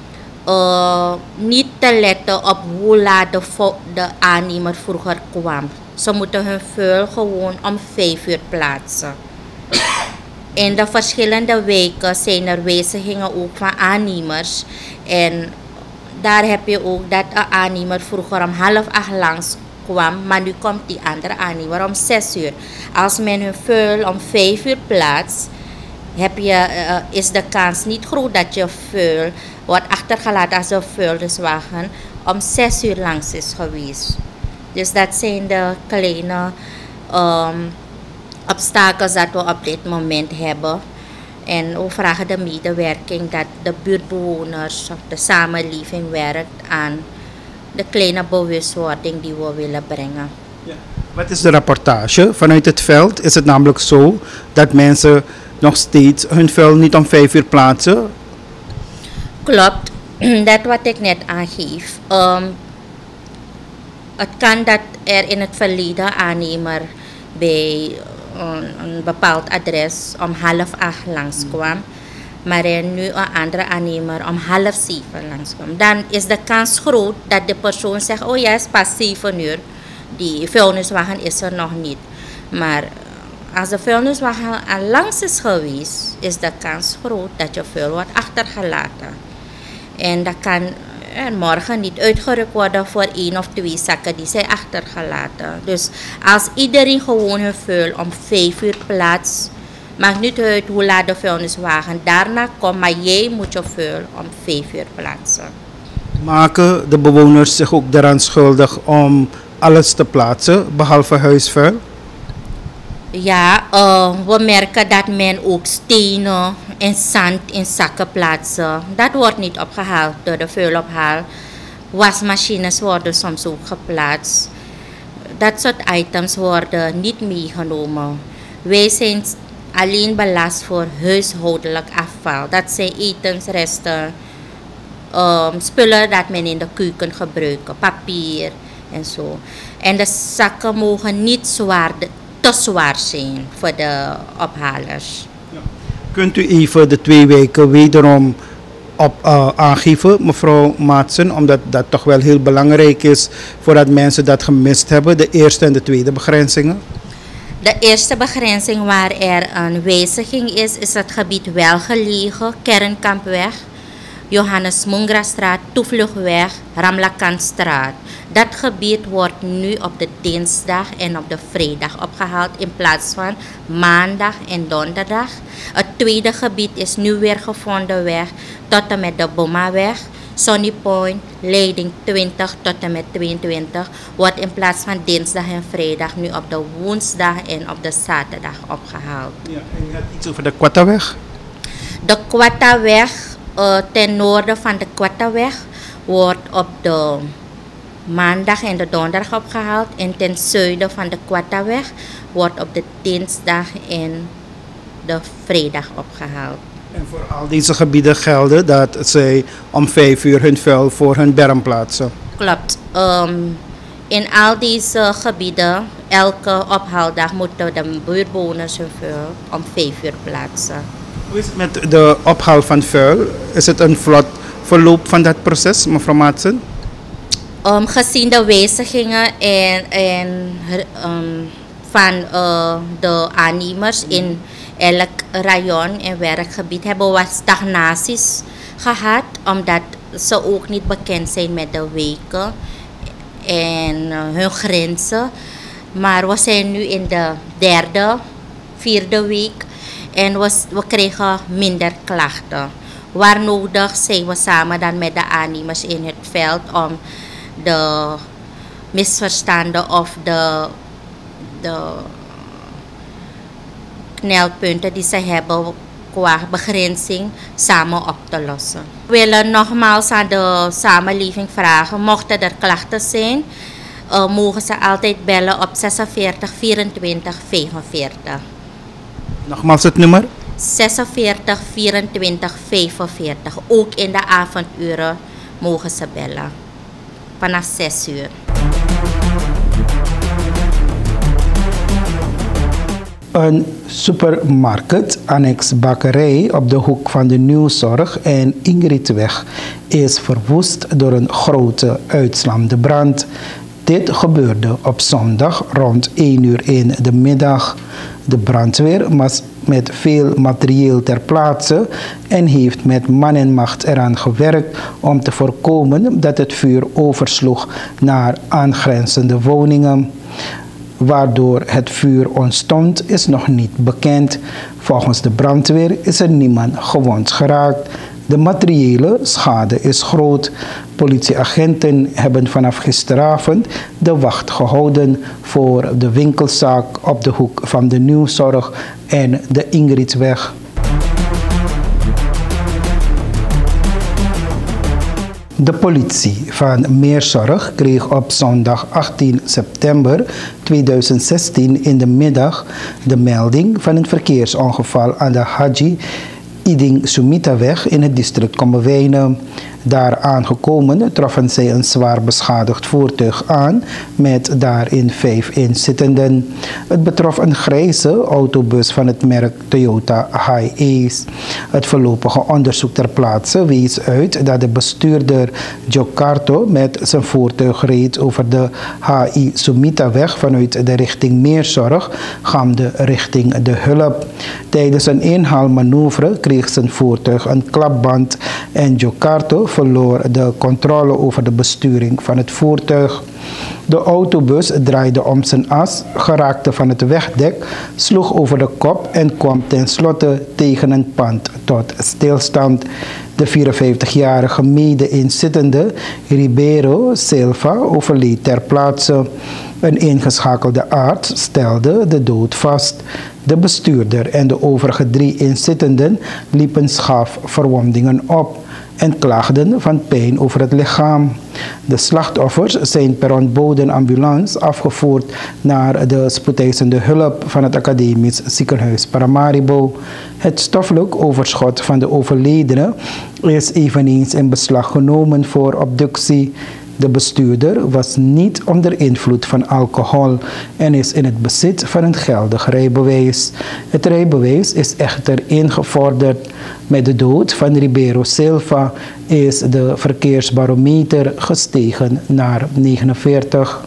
niet te letten op hoe laat de aannemer vroeger kwam. Ze moeten hun vuil gewoon om 5 uur plaatsen. In de verschillende weken zijn er wijzigingen ook van aannemers. En daar heb je ook dat een aannemer vroeger om 7:30 langs kwam, maar nu komt die andere aannemer om 6 uur. Als men hun vuil om 5 uur plaatst, is de kans niet groot dat je vuil wordt achtergelaten als de vuilniswagen om 6 uur langs is geweest. Dus dat zijn de kleine obstakels dat we op dit moment hebben. En we vragen de medewerking dat de buurtbewoners of de samenleving werkt aan de kleine bewustwording die we willen brengen. Ja. Wat is de rapportage? Vanuit het veld is het namelijk zo dat mensen nog steeds hun vuil niet om 5 uur plaatsen. Klopt, dat wat ik net aangeef. Het kan dat er in het verleden aannemer bij een bepaald adres om 7:30 langskwam, maar er nu een andere aannemer om 6:30 langskwam. Dan is de kans groot dat de persoon zegt, oh ja, het is pas 7 uur, die vuilniswagen is er nog niet. Maar als de vuilniswagen al langs is geweest, is de kans groot dat je vuil wordt achtergelaten. En dat kan morgen niet uitgerukt worden voor 1 of 2 zakken die zijn achtergelaten. Dus als iedereen gewoon hun vuil om 5 uur plaatst, maakt niet uit hoe laat de vuilniswagen daarna komt, maar jij moet je vuil om 5 uur plaatsen. Maken de bewoners zich ook daaraan schuldig om alles te plaatsen, behalve huisvuil? Ja, we merken dat men ook stenen en zand in zakken plaatsen. Dat wordt niet opgehaald door de vuilophaal. Wasmachines worden soms ook geplaatst. Dat soort items worden niet meegenomen. Wij zijn alleen belast voor huishoudelijk afval. Dat zijn etensresten, spullen dat men in de keuken gebruikt, papier en zo. En de zakken mogen niet te zwaar zijn voor de ophalers. Ja. Kunt u even de 2 weken wederom aangeven, mevrouw Maatsen, omdat dat toch wel heel belangrijk is voordat mensen dat gemist hebben, de eerste en de tweede begrenzingen? De eerste begrenzing waar er een wijziging is het gebied Welgelegen, Kernkampweg, Johannes Mungrastraat, Toevluchtweg, Ramlakanstraat. Dat gebied wordt nu op de dinsdag en op de vrijdag opgehaald in plaats van maandag en donderdag. Het tweede gebied is nu weer gevonden weg tot en met de Bomaweg, Sunny Point, leiding 20 tot en met 22 wordt in plaats van dinsdag en vrijdag nu op de woensdag en op de zaterdag opgehaald. Ja, en je had iets over de Quattaweg? De Quattaweg ten noorden van de Quattaweg wordt op de maandag en de donderdag opgehaald en ten zuiden van de Quattaweg wordt op de dinsdag en de vrijdag opgehaald. En voor al deze gebieden gelden dat zij om 5 uur hun vuil voor hun berm plaatsen? Klopt. In al deze gebieden, elke ophaaldag moeten de buurtbewoners hun vuil om 5 uur plaatsen. Hoe is het met de ophaal van vuil? Is het een vlot verloop van dat proces, mevrouw Maatsen? Gezien de wijzigingen van de aannemers in elk rayon en werkgebied hebben we stagnaties gehad, omdat ze ook niet bekend zijn met de weken en hun grenzen. Maar we zijn nu in de derde, vierde week en we kregen minder klachten. Waar nodig zijn we samen dan met de aannemers in het veld om de misverstanden of de knelpunten die ze hebben qua begrenzing samen op te lossen. We willen nogmaals aan de samenleving vragen, mochten er klachten zijn, mogen ze altijd bellen op 46 24 45. Nogmaals het nummer? 46 24 45. Ook in de avonduren mogen ze bellen. Vanaf 6 uur. Een supermarkt, annex bakkerij op de hoek van de Nieuwzorg en Ingridweg is verwoest door een grote uitslaande brand. Dit gebeurde op zondag rond 1 uur in de middag. De brandweer was met veel materieel ter plaatse en heeft met man en macht eraan gewerkt om te voorkomen dat het vuur oversloeg naar aangrenzende woningen. Waardoor het vuur ontstond is nog niet bekend. Volgens de brandweer is er niemand gewond geraakt. De materiële schade is groot. Politieagenten hebben vanaf gisteravond de wacht gehouden voor de winkelzaak op de hoek van de Nieuwzorg en de Ingridweg. De politie van Meerzorg kreeg op zondag 18 september 2016 in de middag de melding van een verkeersongeval aan de Haji Iding Sumitaweg in het district Kommerwijnen. Daar aangekomen troffen zij een zwaar beschadigd voertuig aan met daarin 5 inzittenden. Het betrof een grijze autobus van het merk Toyota Hi-Ace. Het voorlopige onderzoek ter plaatse wees uit dat de bestuurder Jocarto met zijn voertuig reed over de HI Sumitaweg vanuit de richting Meerzorg gaande richting de Hulp. Tijdens een inhaalmanoeuvre kreeg zijn voertuig een klapband en Jocarto verloor de controle over de besturing van het voertuig. De autobus draaide om zijn as, geraakte van het wegdek, sloeg over de kop en kwam tenslotte tegen een pand tot stilstand. De 54-jarige mede-inzittende Ribeiro Silva overleed ter plaatse. Een ingeschakelde arts stelde de dood vast. De bestuurder en de overige 3 inzittenden liepen schaafverwondingen op en klaagden van pijn over het lichaam. De slachtoffers zijn per ontboden ambulance afgevoerd naar de spoedeisende hulp van het Academisch Ziekenhuis Paramaribo. Het stoffelijk overschot van de overledene is eveneens in beslag genomen voor obductie. De bestuurder was niet onder invloed van alcohol en is in het bezit van een geldig rijbewijs. Het rijbewijs is echter ingevorderd. Met de dood van Ribeiro Silva is de verkeersbarometer gestegen naar 49.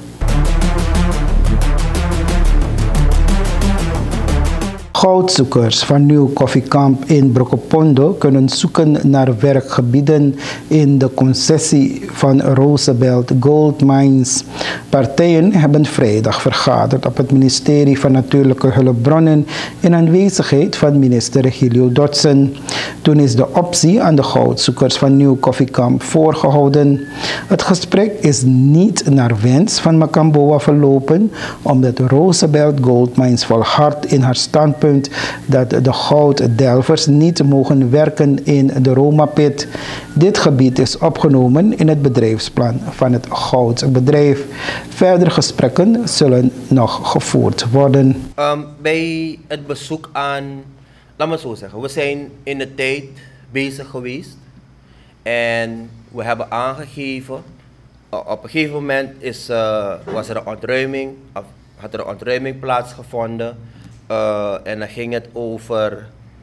Goudzoekers van Nieuw Koffiekamp in Brokopondo kunnen zoeken naar werkgebieden in de concessie van Roosevelt Gold Mines. Partijen hebben vrijdag vergaderd op het ministerie van Natuurlijke Hulpbronnen in aanwezigheid van minister Giulio Dotson. Toen is de optie aan de goudzoekers van Nieuw Koffiekamp voorgehouden. Het gesprek is niet naar wens van Macamboa verlopen, omdat Roosevelt Gold Mines volhardt in haar standpunt dat de gouddelvers niet mogen werken in de Roma-pit. Dit gebied is opgenomen in het bedrijfsplan van het goudbedrijf. Verdere gesprekken zullen nog gevoerd worden. Bij het bezoek aan, laat me zo zeggen, we zijn in de tijd bezig geweest en we hebben aangegeven, op een gegeven moment was er een ontruiming, had er een ontruiming plaatsgevonden. En dan ging het over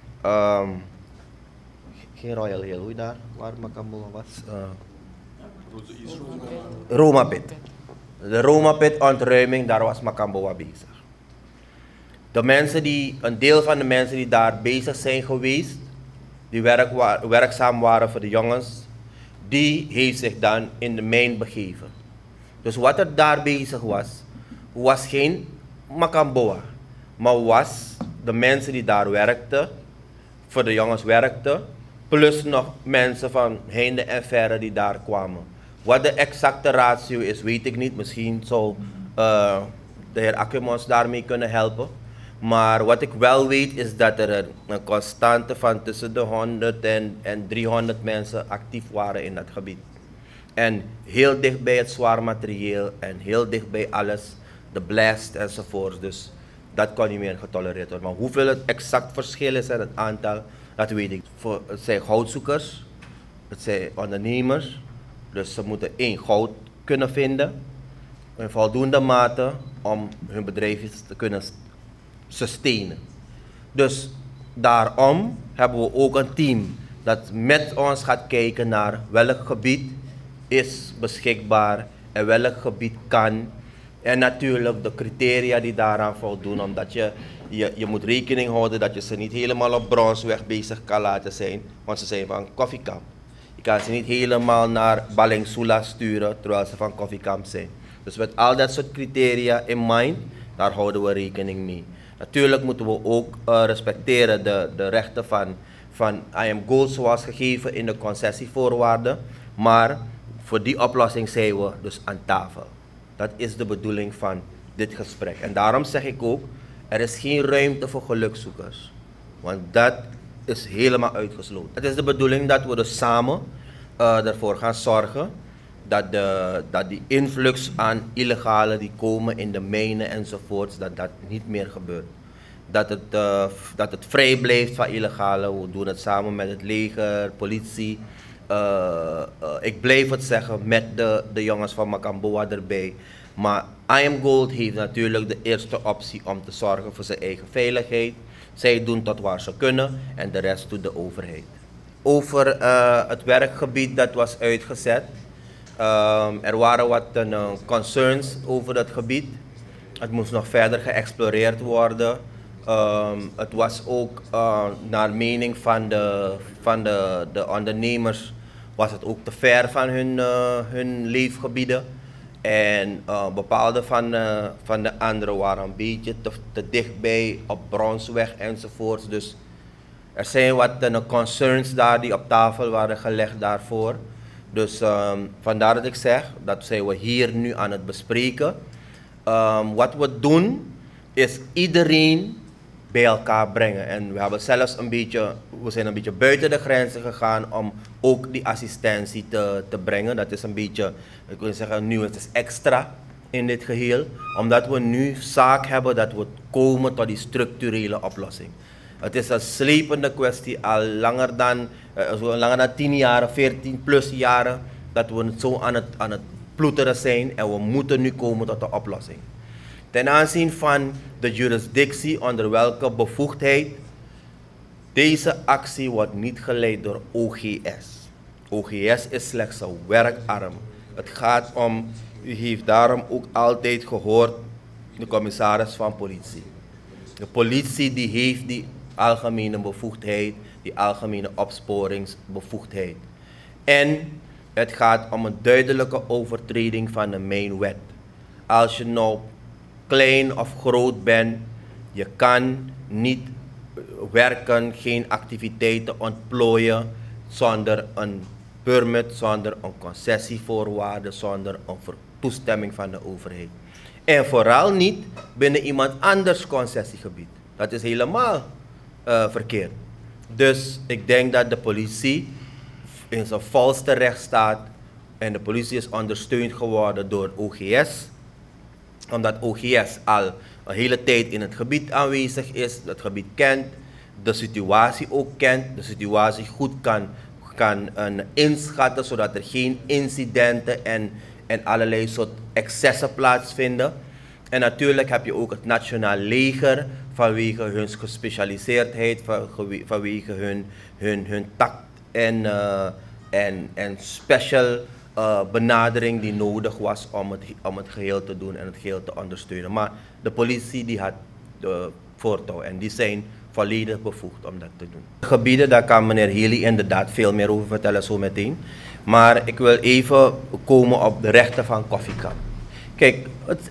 geen Royal Hill, hoe daar, waar Macamboa was? Roma Pit. De Roma Pit ontruiming, daar was Macamboa bezig. Een deel van de mensen die daar bezig zijn geweest, die werkzaam waren voor de jongens, die heeft zich dan in de mijn begeven. Dus wat er daar bezig was geen Macamboa. Maar was de mensen die daar werkten, voor de jongens werkten, plus nog mensen van heinde en verre die daar kwamen. Wat de exacte ratio is, weet ik niet. Misschien zou de heer Akkim ons daarmee kunnen helpen. Maar wat ik wel weet is dat er een constante van tussen de 100 en 300 mensen actief waren in dat gebied. En heel dicht bij het zwaar materieel en heel dicht bij alles, de blast enzovoort. Dus dat kan niet meer getolereerd worden. Maar hoeveel het exact verschil is en het aantal, dat weet ik. Het zijn goudzoekers, het zijn ondernemers. Dus ze moeten goud kunnen vinden in voldoende mate om hun bedrijf te kunnen sustainen. Dus daarom hebben we ook een team dat met ons gaat kijken naar welk gebied is beschikbaar en welk gebied kan. En natuurlijk de criteria die daaraan voldoen, omdat je moet rekening houden dat je ze niet helemaal op Bronsweg bezig kan laten zijn, want ze zijn van Koffiekamp. Je kan ze niet helemaal naar Balingsula sturen, terwijl ze van Koffiekamp zijn. Dus met al dat soort criteria in mind, daar houden we rekening mee. Natuurlijk moeten we ook respecteren de rechten van I Am Gold zoals gegeven in de concessievoorwaarden, maar voor die oplossing zijn we dus aan tafel. Dat is de bedoeling van dit gesprek. En daarom zeg ik ook, er is geen ruimte voor gelukzoekers. Want dat is helemaal uitgesloten. Het is de bedoeling dat we dus samen ervoor gaan zorgen dat die influx aan illegalen die komen in de mijnen enzovoorts, dat niet meer gebeurt. Dat het vrij blijft van illegalen. We doen het samen met het leger, politie. Ik blijf het zeggen met de jongens van Macamboa erbij. Maar I Am Gold heeft natuurlijk de eerste optie om te zorgen voor zijn eigen veiligheid. Zij doen tot waar ze kunnen en de rest doet de overheid. Over het werkgebied dat was uitgezet. Er waren wat concerns over dat gebied. Het moest nog verder geëxploreerd worden. Het was ook naar mening van de ondernemers was het ook te ver van hun leefgebieden. En bepaalde van de anderen waren een beetje te dichtbij op Bronsweg enzovoort. Dus er zijn wat concerns daar die op tafel waren gelegd daarvoor. Dus vandaar dat ik zeg, dat zijn we hier nu aan het bespreken. Wat we doen is iedereen bij elkaar brengen. En we hebben zelfs we zijn een beetje buiten de grenzen gegaan om ook die assistentie te brengen. Dat is een beetje, ik wil zeggen nu, het is extra in dit geheel. Omdat we nu zaak hebben dat we komen tot die structurele oplossing. Het is een slepende kwestie al langer dan 10 jaar, 14 plus jaren, dat we het zo aan het ploeteren zijn en we moeten nu komen tot een oplossing. Ten aanzien van de jurisdictie onder welke bevoegdheid, deze actie wordt niet geleid door OGS. OGS is slechts een werkarm. Het gaat om, u heeft daarom ook altijd gehoord, de commissaris van politie. De politie die heeft die algemene bevoegdheid, die algemene opsporingsbevoegdheid. En het gaat om een duidelijke overtreding van de mijnwet. Als je nou klein of groot bent, je kan niet werken, geen activiteiten ontplooien zonder een permit, zonder een concessievoorwaarde, zonder een toestemming van de overheid. En vooral niet binnen iemand anders concessiegebied. Dat is helemaal verkeerd. Dus ik denk dat de politie in zijn volste recht staat en de politie is ondersteund geworden door OGS. Omdat OGS al een hele tijd in het gebied aanwezig is, het gebied kent, de situatie ook kent, de situatie goed kan inschatten, zodat er geen incidenten en allerlei soort excessen plaatsvinden. En natuurlijk heb je ook het Nationaal Leger vanwege hun gespecialiseerdheid, vanwege hun tact en special benadering die nodig was om het geheel te doen en het geheel te ondersteunen. Maar de politie die had de voortouw en die zijn volledig bevoegd om dat te doen. Gebieden, daar kan meneer Healy inderdaad veel meer over vertellen zo meteen. Maar ik wil even komen op de rechten van Koffie Camp. Kijk,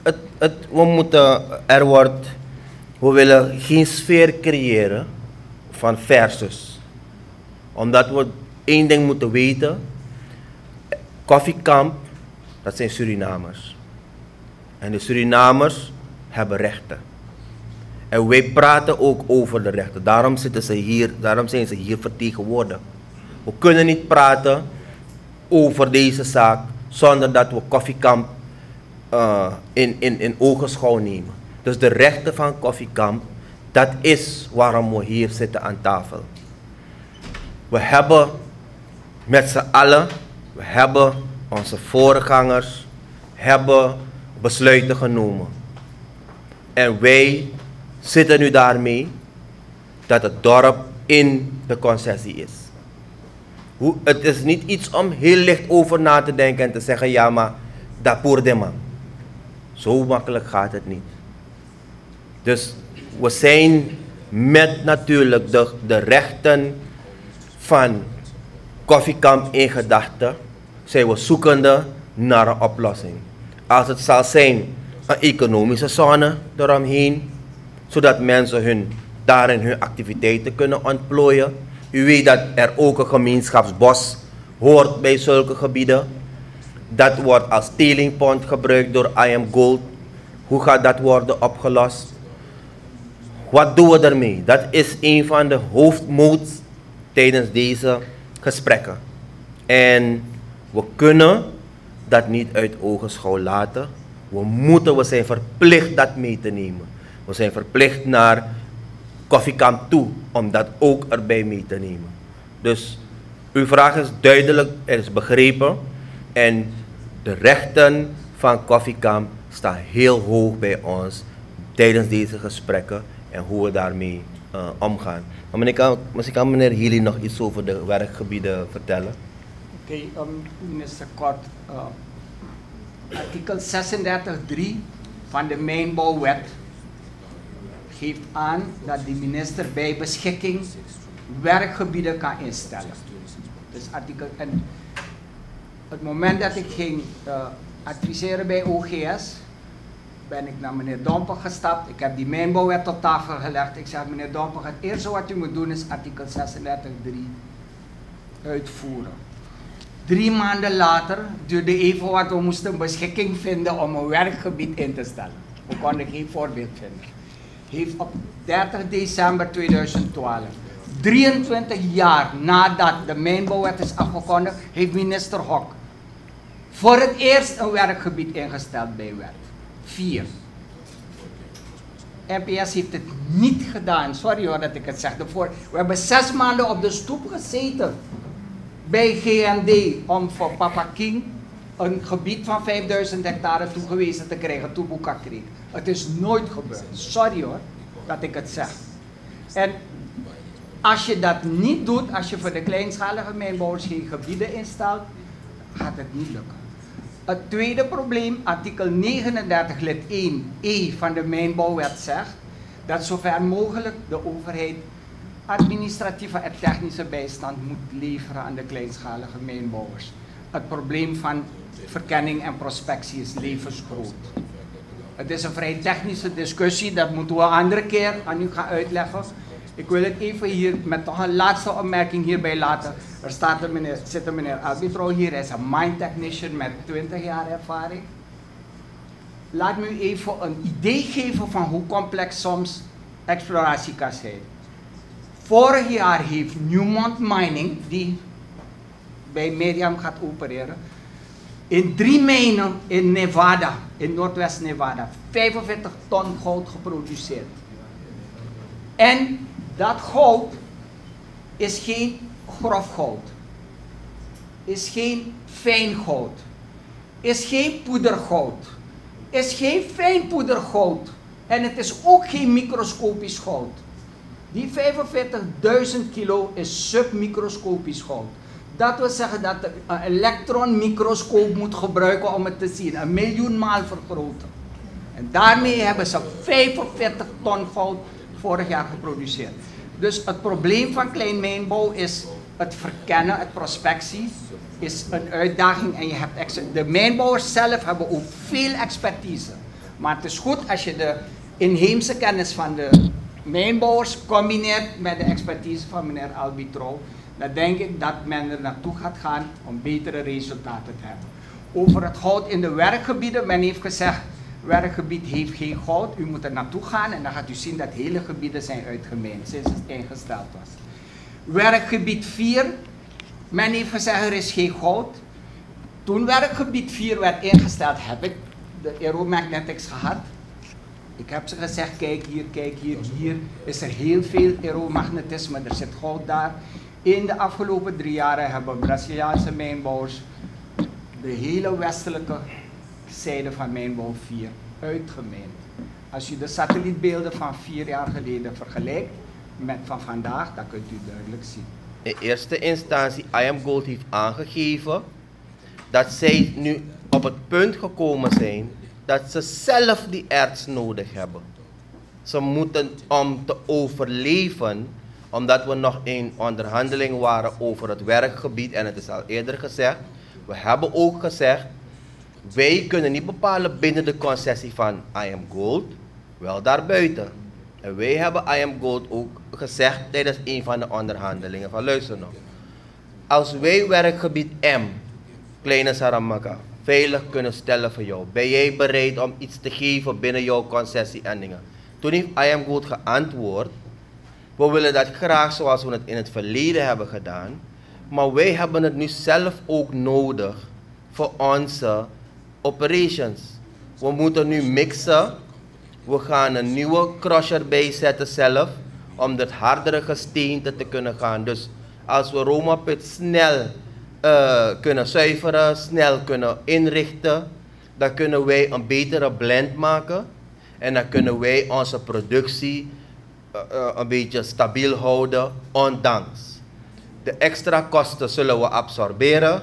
we willen geen sfeer creëren van versus. Omdat we één ding moeten weten. Koffie Camp, dat zijn Surinamers. En de Surinamers hebben rechten. En wij praten ook over de rechten. Daarom zijn ze hier vertegenwoordigd. We kunnen niet praten over deze zaak zonder dat we Koffie Camp in ogenschouw nemen. Dus de rechten van Koffie Camp, dat is waarom we hier zitten aan tafel. We hebben met z'n allen, we hebben onze voorgangers, hebben besluiten genomen. En wij zitten nu daarmee dat het dorp in de concessie is. Het is niet iets om heel licht over na te denken en te zeggen, ja maar, dat poer de man. Zo makkelijk gaat het niet. Dus we zijn met natuurlijk de rechten van Koffie Camp in gedachten, zijn we zoekende naar een oplossing. Als het zal zijn een economische zone eromheen, zodat mensen daarin hun activiteiten kunnen ontplooien. U weet dat er ook een gemeenschapsbos hoort bij zulke gebieden. Dat wordt als telingpont gebruikt door IM Gold. Hoe gaat dat worden opgelost? Wat doen we ermee? Dat is een van de hoofdmoot tijdens deze gesprekken. En we kunnen dat niet uit ogenschouw laten. We zijn verplicht dat mee te nemen. We zijn verplicht naar Koffie Camp toe om dat ook erbij mee te nemen. Dus uw vraag is duidelijk, er is begrepen. En de rechten van Koffie Camp staan heel hoog bij ons tijdens deze gesprekken en hoe we daarmee omgaan. Maar misschien kan meneer Healy nog iets over de werkgebieden vertellen. Oké, minister Kort. Artikel 36.3 van de Mijnbouwwet geeft aan dat de minister bij beschikking werkgebieden kan instellen. Dus en het moment dat ik ging adviseren bij OGS, ben ik naar meneer Domper gestapt. Ik heb die mijnbouwwet op tafel gelegd. Ik zei, meneer Domper, het eerste wat u moet doen is artikel 36.3 uitvoeren. 3 maanden later duurde even wat, we moesten een beschikking vinden om een werkgebied in te stellen. We konden geen voorbeeld vinden. Heeft op 30 december 2012, 23 jaar nadat de mijnbouwwet is afgekondigd, heeft minister Hok voor het eerst een werkgebied ingesteld bij WERT. 4. NPS heeft het niet gedaan. Sorry hoor dat ik het zeg. We hebben 6 maanden op de stoep gezeten bij GMD om voor Papa King een gebied van 5000 hectare toegewezen te krijgen, Tubuka Creek. Het is nooit gebeurd. Sorry hoor, dat ik het zeg. En als je dat niet doet, als je voor de kleinschalige mijnbouwers geen gebieden instelt, gaat het niet lukken. Het tweede probleem, artikel 39 lid 1e van de mijnbouwwet zegt dat zover mogelijk de overheid administratieve en technische bijstand moet leveren aan de kleinschalige mijnbouwers. Het probleem van verkenning en prospectie is levensgroot. Het is een vrij technische discussie, dat moeten we een andere keer aan u gaan uitleggen. Ik wil het even hier met toch een laatste opmerking hierbij laten. Er zit een meneer Albitro hier, hij is een mine technician met 20 jaar ervaring. Laat me u even een idee geven van hoe complex soms exploratie kan zijn. Vorig jaar heeft Newmont Mining, die bij Meriam gaat opereren, in 3 mijnen in Nevada, in Noordwest Nevada, 45 ton goud geproduceerd. En dat goud is geen grof goud, is geen fijn goud, is geen poedergoud, is geen fijn poedergoud en het is ook geen microscopisch goud. Die 45.000 kilo is submicroscopisch goud. Dat wil zeggen dat je een elektronmicroscoop moet gebruiken om het te zien, 1 miljoen maal vergroten. En daarmee hebben ze 45 ton goud vorig jaar geproduceerd. Dus het probleem van kleinmijnbouw is het verkennen, het prospectie, is een uitdaging. En je hebt de mijnbouwers zelf hebben ook veel expertise. Maar het is goed als je de inheemse kennis van de mijnbouwers combineert met de expertise van meneer Albitro. Dan denk ik dat men er naartoe gaat gaan om betere resultaten te hebben. Over het goud in de werkgebieden, men heeft gezegd, werkgebied heeft geen goud, u moet er naartoe gaan en dan gaat u zien dat hele gebieden zijn uitgemijnd sinds het ingesteld was. Werkgebied 4, men heeft gezegd er is geen goud. Toen werkgebied 4 werd ingesteld heb ik de aeromagnetics gehad. Ik heb ze gezegd, kijk hier, hier is er heel veel aeromagnetisme, er zit goud daar. In de afgelopen 3 jaren hebben Braziliaanse mijnbouwers de hele westelijke zijde van mijnbouw 4 uitgemijnd. Als u de satellietbeelden van 4 jaar geleden vergelijkt met van vandaag, dan kunt u duidelijk zien. In eerste instantie, IAMGOLD heeft aangegeven dat zij nu op het punt gekomen zijn dat ze zelf die erts nodig hebben. Ze moeten om te overleven, omdat we nog in onderhandeling waren over het werkgebied en het is al eerder gezegd, we hebben ook gezegd, wij kunnen niet bepalen binnen de concessie van IAMGOLD, wel daarbuiten. En wij hebben IAMGOLD ook gezegd tijdens een van de onderhandelingen van luister nog. Als wij werkgebied M, Kleine Saramaka, veilig kunnen stellen voor jou, ben jij bereid om iets te geven binnen jouw concessie en dingen? Toen heeft IAMGOLD geantwoord, we willen dat graag zoals we het in het verleden hebben gedaan, maar wij hebben het nu zelf ook nodig voor onze operations. We moeten nu mixen. We gaan een nieuwe crusher bijzetten zelf, om dat hardere gesteente te kunnen gaan. Dus als we Roma Pit snel kunnen zuiveren, snel kunnen inrichten, dan kunnen wij een betere blend maken. En dan kunnen wij onze productie een beetje stabiel houden, ondanks. De extra kosten zullen we absorberen,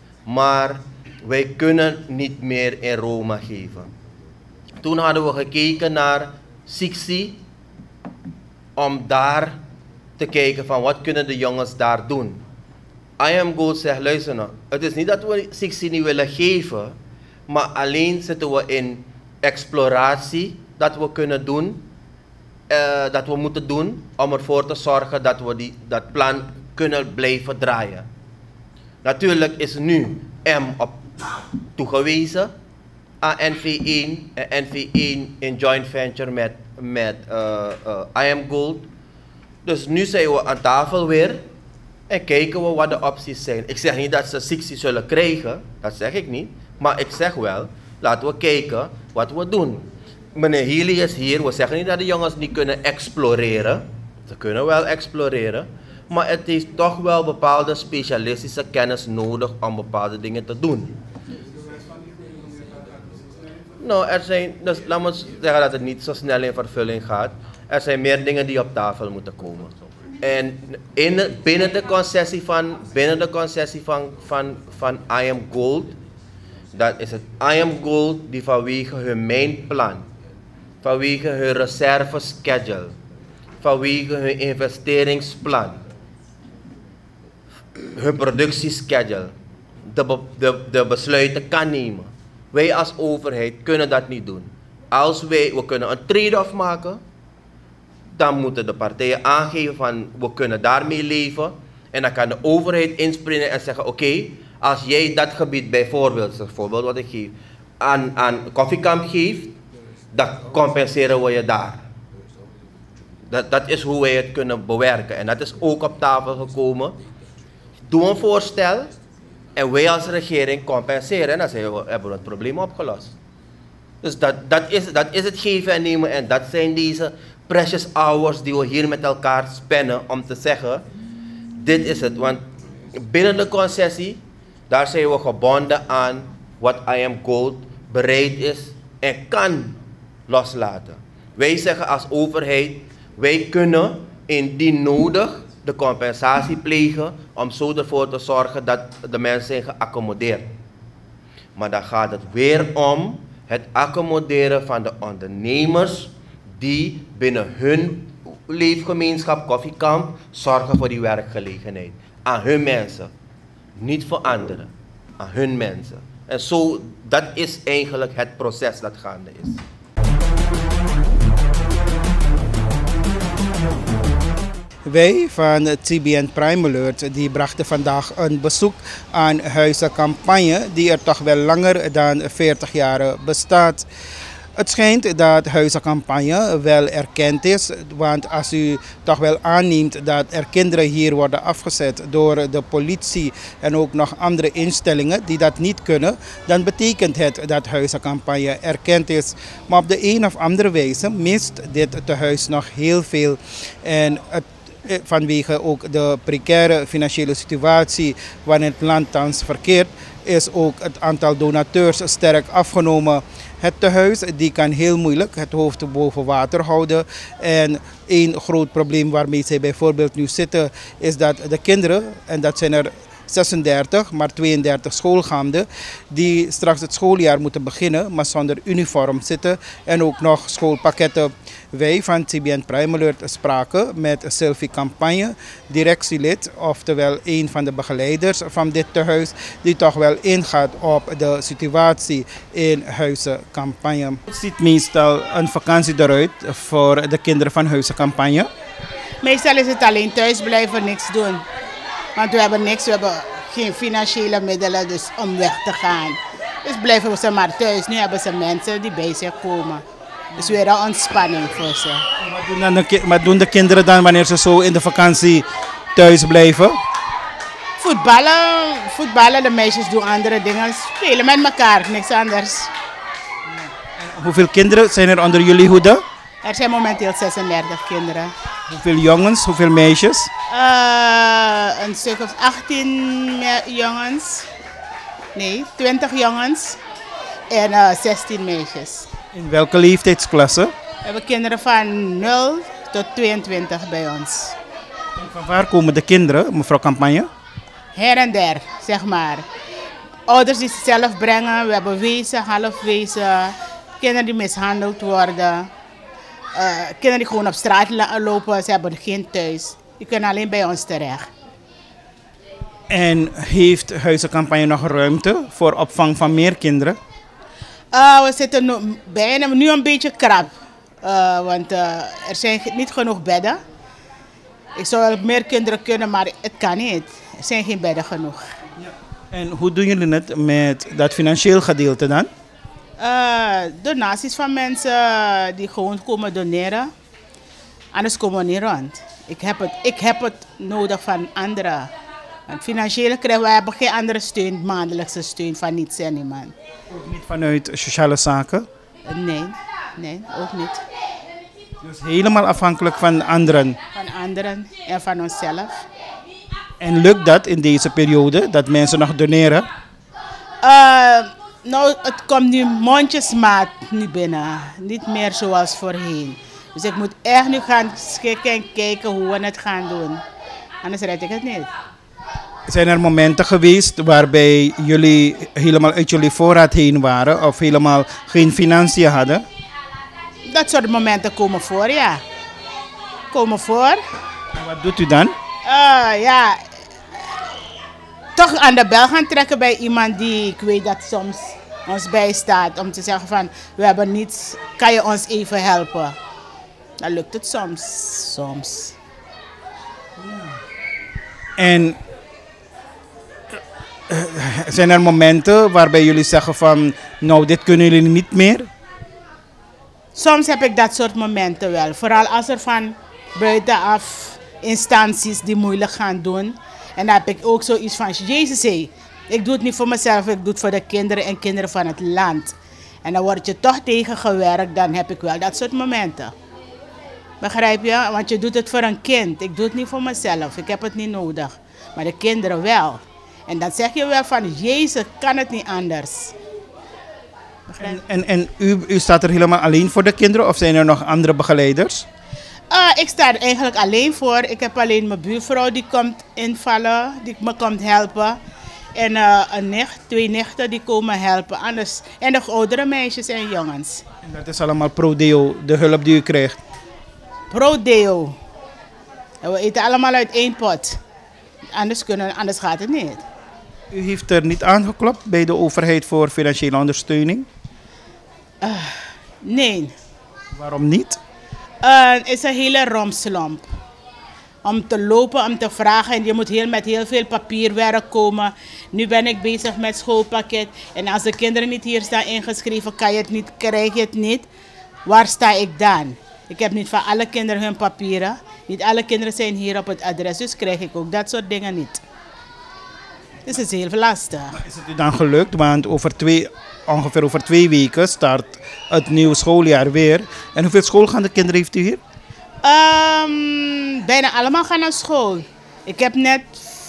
maar wij kunnen niet meer in Roma geven. Toen hadden we gekeken naar Sixi, om daar te kijken van wat kunnen de jongens daar doen. IAMGOLD zegt, luister nou, het is niet dat we Sixi niet willen geven, maar alleen zitten we in exploratie dat we kunnen doen, dat we moeten doen om ervoor te zorgen dat we dat plan kunnen blijven draaien. Natuurlijk is nu M op toegewezen aan NV1 en NV1 in joint venture met IAMGOLD. Dus nu zijn we aan tafel weer en kijken we wat de opties zijn. Ik zeg niet dat ze 60 zullen krijgen, dat zeg ik niet. Maar ik zeg wel, laten we kijken wat we doen. Meneer Healy is hier, we zeggen niet dat de jongens niet kunnen exploreren. Ze kunnen wel exploreren. Maar het heeft toch wel bepaalde specialistische kennis nodig om bepaalde dingen te doen. Nou, er zijn, dus laat me zeggen dat het niet zo snel in vervulling gaat. Er zijn meer dingen die op tafel moeten komen. En binnen de concessie van I Am Gold, dat is het I Am Gold die vanwege hun mainplan, vanwege hun reserveschedule, vanwege hun investeringsplan, hun productieschedule, de besluiten kan nemen. Wij als overheid kunnen dat niet doen. Als we kunnen een trade-off maken, dan moeten de partijen aangeven van we kunnen daarmee leven. En dan kan de overheid inspringen en zeggen oké, als jij dat gebied bijvoorbeeld wat ik geef, aan Koffiekamp geeft, dan compenseren we je daar. Dat is hoe wij het kunnen bewerken. En dat is ook op tafel gekomen. Doe een voorstel en wij als regering compenseren. En dan hebben we het probleem opgelost. Dus dat is het geven en nemen. En dat zijn deze precious hours die we hier met elkaar spannen om te zeggen, dit is het. Want binnen de concessie, daar zijn we gebonden aan wat I Am Gold bereid is en kan loslaten. Wij zeggen als overheid, wij kunnen indien nodig de compensatie plegen om zo ervoor te zorgen dat de mensen zijn geaccommodeerd. Maar dan gaat het weer om het accommoderen van de ondernemers die binnen hun leefgemeenschap Koffiekamp zorgen voor die werkgelegenheid. Aan hun mensen. Niet voor anderen. Aan hun mensen. En zo, dat is eigenlijk het proces dat gaande is. Wij van TBN Prime Alert die brachten vandaag een bezoek aan Huizencampagne die er toch wel langer dan 40 jaar bestaat. Het schijnt dat Huizencampagne wel erkend is, want als u toch wel aanneemt dat er kinderen hier worden afgezet door de politie en ook nog andere instellingen die dat niet kunnen, dan betekent het dat Huizencampagne erkend is. Maar op de een of andere wijze mist dit tehuis nog heel veel. En vanwege ook de precaire financiële situatie waarin het land thans verkeert, is ook het aantal donateurs sterk afgenomen. Het tehuis die kan heel moeilijk het hoofd boven water houden. En één groot probleem waarmee zij bijvoorbeeld nu zitten is dat de kinderen, en dat zijn er 36, maar 32 schoolgaande, die straks het schooljaar moeten beginnen, maar zonder uniform zitten en ook nog schoolpakketten. Wij van TBN Prime Alert spraken met Sylvie Campagne, directielid, oftewel een van de begeleiders van dit tehuis, die toch wel ingaat op de situatie in Huizencampagne. Het ziet meestal een vakantie eruit voor de kinderen van Huizencampagne. Meestal is het alleen thuis blijven, niks doen. Want we hebben niks, we hebben geen financiële middelen dus om weg te gaan. Dus blijven ze maar thuis. Nu hebben ze mensen die bij zich komen. Dus weer een ontspanning voor ze. Wat doen de kinderen dan wanneer ze zo in de vakantie thuis blijven? Voetballen, de meisjes doen andere dingen. Spelen met elkaar, niks anders. Hoeveel kinderen zijn er onder jullie hoede? Er zijn momenteel 36 kinderen. Hoeveel jongens, hoeveel meisjes? Een stuk of 18 jongens. Nee, 20 jongens en 16 meisjes. In welke leeftijdsklasse? We hebben kinderen van 0 tot 22 bij ons. En van waar komen de kinderen, mevrouw Campagne? Her en der, zeg maar. Ouders die ze zelf brengen, we hebben wezen, halfwezen, kinderen die mishandeld worden. Kinderen die gewoon op straat lopen, ze hebben geen thuis. Die kunnen alleen bij ons terecht. En heeft Huizencampagne nog ruimte voor opvang van meer kinderen? We zitten bijna nu een beetje krap. Want er zijn niet genoeg bedden. Ik zou wel meer kinderen kunnen, maar het kan niet. Er zijn geen bedden genoeg. Ja. En hoe doen jullie het met dat financieel gedeelte dan? Donaties van mensen die gewoon komen doneren. Anders komen we niet rond. Ik heb het nodig van anderen. Want financieel krijgen we hebben geen andere steun, maandelijkse steun van niets en niemand. Ook niet vanuit sociale zaken? Nee, ook niet. Dus helemaal afhankelijk van anderen? Van anderen en van onszelf. En lukt dat in deze periode, dat mensen nog doneren? Nou, het komt nu mondjesmaat nu binnen. Niet meer zoals voorheen. Dus ik moet echt nu gaan schikken en kijken hoe we het gaan doen. Anders red ik het niet. Zijn er momenten geweest waarbij jullie helemaal uit jullie voorraad heen waren of helemaal geen financiën hadden? Dat soort momenten komen voor, ja. Komen voor. En wat doet u dan? Ja, toch aan de bel gaan trekken bij iemand die ik weet dat soms ons bijstaat. Om te zeggen van, we hebben niets, kan je ons even helpen? Dan lukt het soms. En zijn er momenten waarbij jullie zeggen van, nou dit kunnen jullie niet meer? Soms heb ik dat soort momenten wel. Vooral als er van buitenaf instanties die moeilijk gaan doen. En dan heb ik ook zoiets van, Jezus, hé, ik doe het niet voor mezelf, ik doe het voor de kinderen en kinderen van het land. En dan word je toch tegengewerkt, dan heb ik wel dat soort momenten. Begrijp je? Want je doet het voor een kind. Ik doe het niet voor mezelf, ik heb het niet nodig. Maar de kinderen wel. En dan zeg je wel van, Jezus, kan het niet anders. En u staat er helemaal alleen voor de kinderen of zijn er nog andere begeleiders? Ik sta er eigenlijk alleen voor. Ik heb alleen mijn buurvrouw die komt invallen, die me komt helpen. En een nicht, 2 nichten die komen helpen. Anders, en de oudere meisjes en jongens. En dat is allemaal pro deo, de hulp die u krijgt? Pro deo. En we eten allemaal uit 1 pot. Anders gaat het niet. U heeft er niet aangeklopt bij de overheid voor financiële ondersteuning? Nee. Waarom niet? Het is een hele romslomp. Om te lopen, om te vragen. En je moet met heel veel papierwerk komen. Nu ben ik bezig met schoolpakket. En als de kinderen niet hier staan ingeschreven, kan je het niet, krijg je het niet. Waar sta ik dan? Ik heb niet van alle kinderen hun papieren. Niet alle kinderen zijn hier op het adres. Dus krijg ik ook dat soort dingen niet. Dus het is heel lastig. Maar is het u dan gelukt? Want ongeveer over 2 weken start het nieuwe schooljaar weer. En hoeveel schoolgaande kinderen heeft u hier? Bijna allemaal gaan naar school. Ik heb net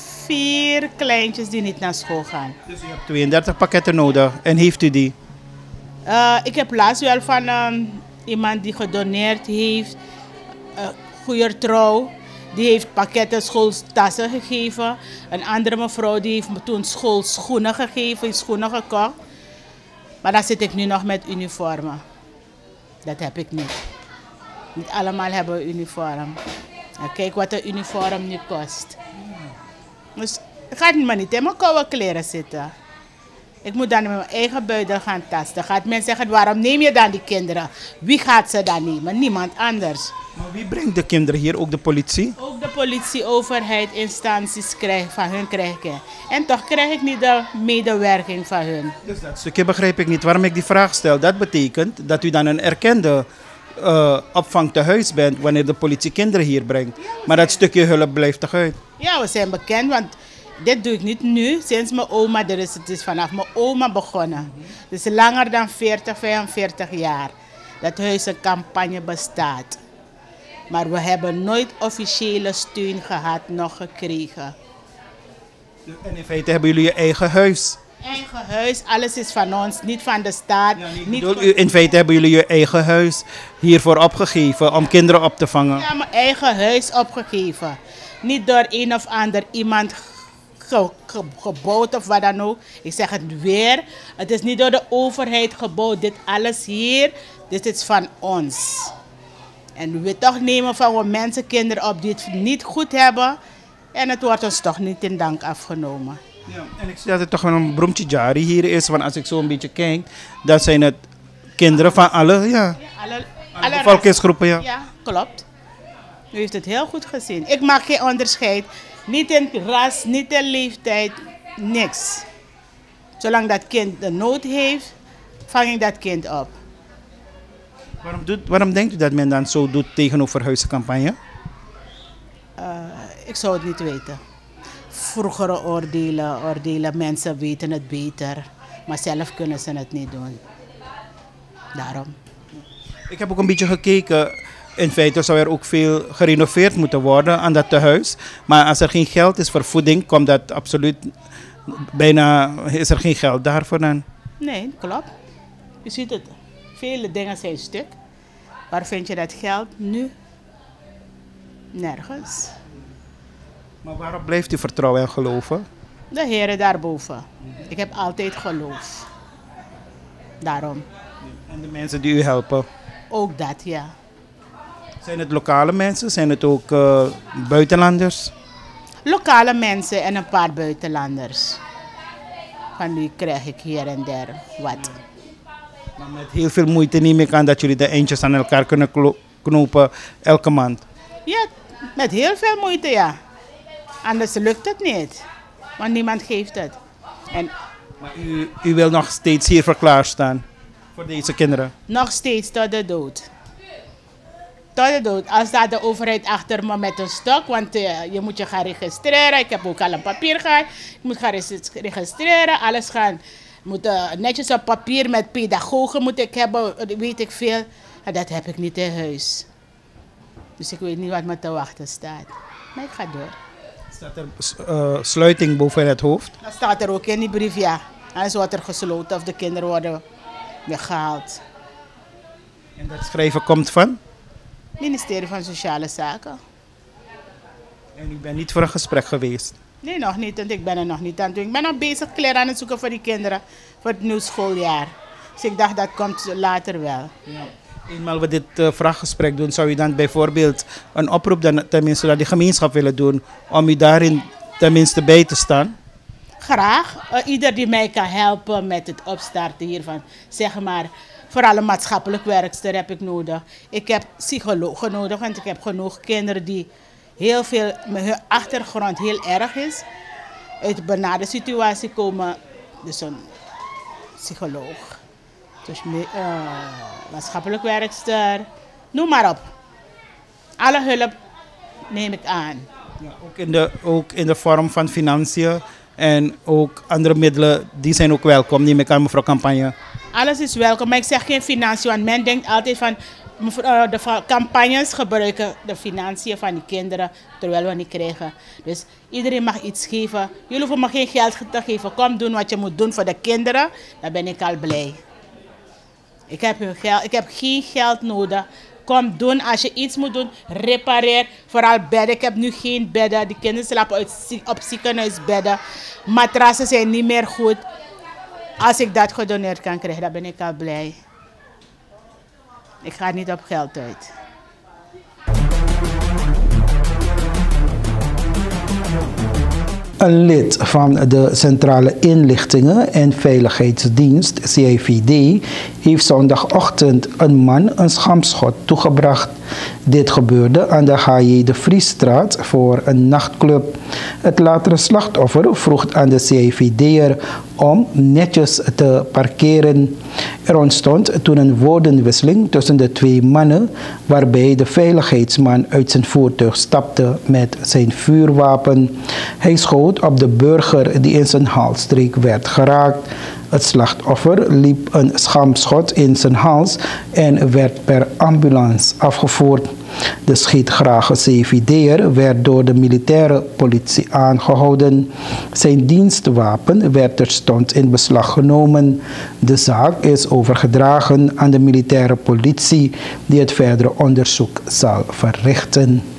4 kleintjes die niet naar school gaan. Dus u hebt 32 pakketten nodig. En heeft u die? Ik heb laatst wel van iemand die gedoneerd heeft. Goeie trouw. Die heeft pakketten schooltassen gegeven. Een andere mevrouw die heeft me toen schoolschoenen gegeven, schoenen gekocht. Maar dan zit ik nu nog met uniformen. Dat heb ik niet. Niet allemaal hebben een uniform. En kijk wat een uniform nu kost. Dus ik ga niet in mijn koude kleren zitten. Ik moet dan in mijn eigen buidel gaan tasten. Gaat men zeggen, waarom neem je dan die kinderen? Wie gaat ze dan nemen? Niemand anders. Maar wie brengt de kinderen hier? Ook de politie? Ook de politie, overheid, instanties van hun krijg ik. En toch krijg ik niet de medewerking van hun. Dus dat stukje begrijp ik niet waarom ik die vraag stel. Dat betekent dat u dan een erkende opvangtehuis bent wanneer de politie kinderen hier brengt. Maar dat stukje hulp blijft toch uit? Ja, we zijn bekend, want dit doe ik niet nu, sinds mijn oma er is. Het is vanaf mijn oma begonnen. Het is langer dan 45 jaar dat huizencampagne bestaat. Maar we hebben nooit officiële steun gehad, nog gekregen. En in feite hebben jullie je eigen huis? Eigen huis, alles is van ons, niet van de staat. In feite hebben jullie je eigen huis hiervoor opgegeven om kinderen op te vangen? Ja, mijn eigen huis opgegeven. Niet door een of ander iemand gebouwd of wat dan ook. Ik zeg het weer, het is niet door de overheid gebouwd. Dit alles hier, dit is van ons. En we toch nemen van we mensen, kinderen op die het niet goed hebben. En het wordt ons toch niet in dank afgenomen. Ja, en ik zie dat het toch wel een broemtje jari hier is. Want als ik zo een beetje kijk, dat zijn het kinderen van alle bevolkingsgroepen. Ja. Ja, klopt. U heeft het heel goed gezien. Ik maak geen onderscheid. Niet in ras, niet in leeftijd, niks. Zolang dat kind de nood heeft, vang ik dat kind op. Waarom denkt u dat men dan zo doet tegenover huizencampagne? Ik zou het niet weten. Vroegere oordelen, mensen weten het beter. Maar zelf kunnen ze het niet doen. Daarom. Ik heb ook een beetje gekeken. In feite zou er ook veel gerenoveerd moeten worden aan dat tehuis. Maar als er geen geld is voor voeding, komt dat absoluut bijna, is er geen geld daarvoor dan. Nee, klopt. Je ziet het. Vele dingen zijn stuk. Waar vind je dat geld nu? Nergens. Maar waarop blijft u vertrouwen en geloven? De Heer daarboven. Ik heb altijd geloof. Daarom. En de mensen die u helpen? Ook dat, ja. Zijn het lokale mensen? Zijn het ook buitenlanders? Lokale mensen en een paar buitenlanders. Van die krijg ik hier en daar wat. Maar met heel veel moeite neem ik aan dat jullie de eindjes aan elkaar kunnen knopen elke maand. Ja, met heel veel moeite, ja. Anders lukt het niet. Want niemand geeft het. En maar u wil nog steeds hiervoor klaarstaan? Voor deze kinderen? Nog steeds tot de dood. Tot de dood. Als staat de overheid achter me met een stok, want je moet je gaan registreren. Ik heb ook al een papier gehad. Ik moet gaan registreren. Alles gaan. Moet netjes op papier met pedagogen moet ik hebben, weet ik veel. En dat heb ik niet in huis. Dus ik weet niet wat me te wachten staat. Maar ik ga door. Staat er sluiting boven het hoofd? Dat staat er ook in die brief, ja. Anders wordt er gesloten of de kinderen worden weggehaald. En dat schrijven komt van? Ministerie van Sociale Zaken. En u bent niet voor een gesprek geweest? Nee, nog niet, want ik ben er nog niet aan het doen. Ik ben nog bezig kleren aan het zoeken voor die kinderen voor het nieuwe schooljaar. Dus ik dacht dat komt later wel. Ja. Eenmaal we dit vraaggesprek doen, zou u dan bijvoorbeeld een oproep dan tenminste naar die gemeenschap willen doen om u daarin tenminste bij te staan? Graag. Ieder die mij kan helpen met het opstarten hiervan, zeg maar. Vooral een maatschappelijk werkster heb ik nodig. Ik heb psychologen nodig, want ik heb genoeg kinderen die heel veel, hun achtergrond heel erg is. Uit een benarde situatie komen, dus een psycholoog. Dus maatschappelijk werkster, noem maar op. Alle hulp neem ik aan. Ja, ook in de vorm van financiën en ook andere middelen, die zijn ook welkom, neem ik aan, mevrouw Campagne. Alles is welkom, maar ik zeg geen financiën, want men denkt altijd van de campagnes gebruiken de financiën van die kinderen, terwijl we niet krijgen. Dus iedereen mag iets geven. Jullie hoeven me geen geld te geven. Kom doen wat je moet doen voor de kinderen, dan ben ik al blij. Ik heb geen geld nodig. Kom doen als je iets moet doen. Repareer. Vooral bedden. Ik heb nu geen bedden. Die kinderen slapen op ziekenhuisbedden. Matrassen zijn niet meer goed. Als ik dat gedoneerd kan krijgen, dan ben ik al blij. Ik ga niet op geld uit. Een lid van de Centrale Inlichtingen en Veiligheidsdienst, CIVD, heeft zondagochtend een man een schampschot toegebracht. Dit gebeurde aan de H.J. de Vriesstraat voor een nachtclub. Het latere slachtoffer vroeg aan de CIVD'er om netjes te parkeren. Er ontstond toen een woordenwisseling tussen de twee mannen, waarbij de veiligheidsman uit zijn voertuig stapte met zijn vuurwapen. Hij schoot op de burger die in zijn halsstreek werd geraakt. Het slachtoffer liep een schampschot in zijn hals en werd per ambulance afgevoerd. De schietgrage CIVD'er werd door de militaire politie aangehouden. Zijn dienstwapen werd terstond in beslag genomen. De zaak is overgedragen aan de militaire politie die het verdere onderzoek zal verrichten.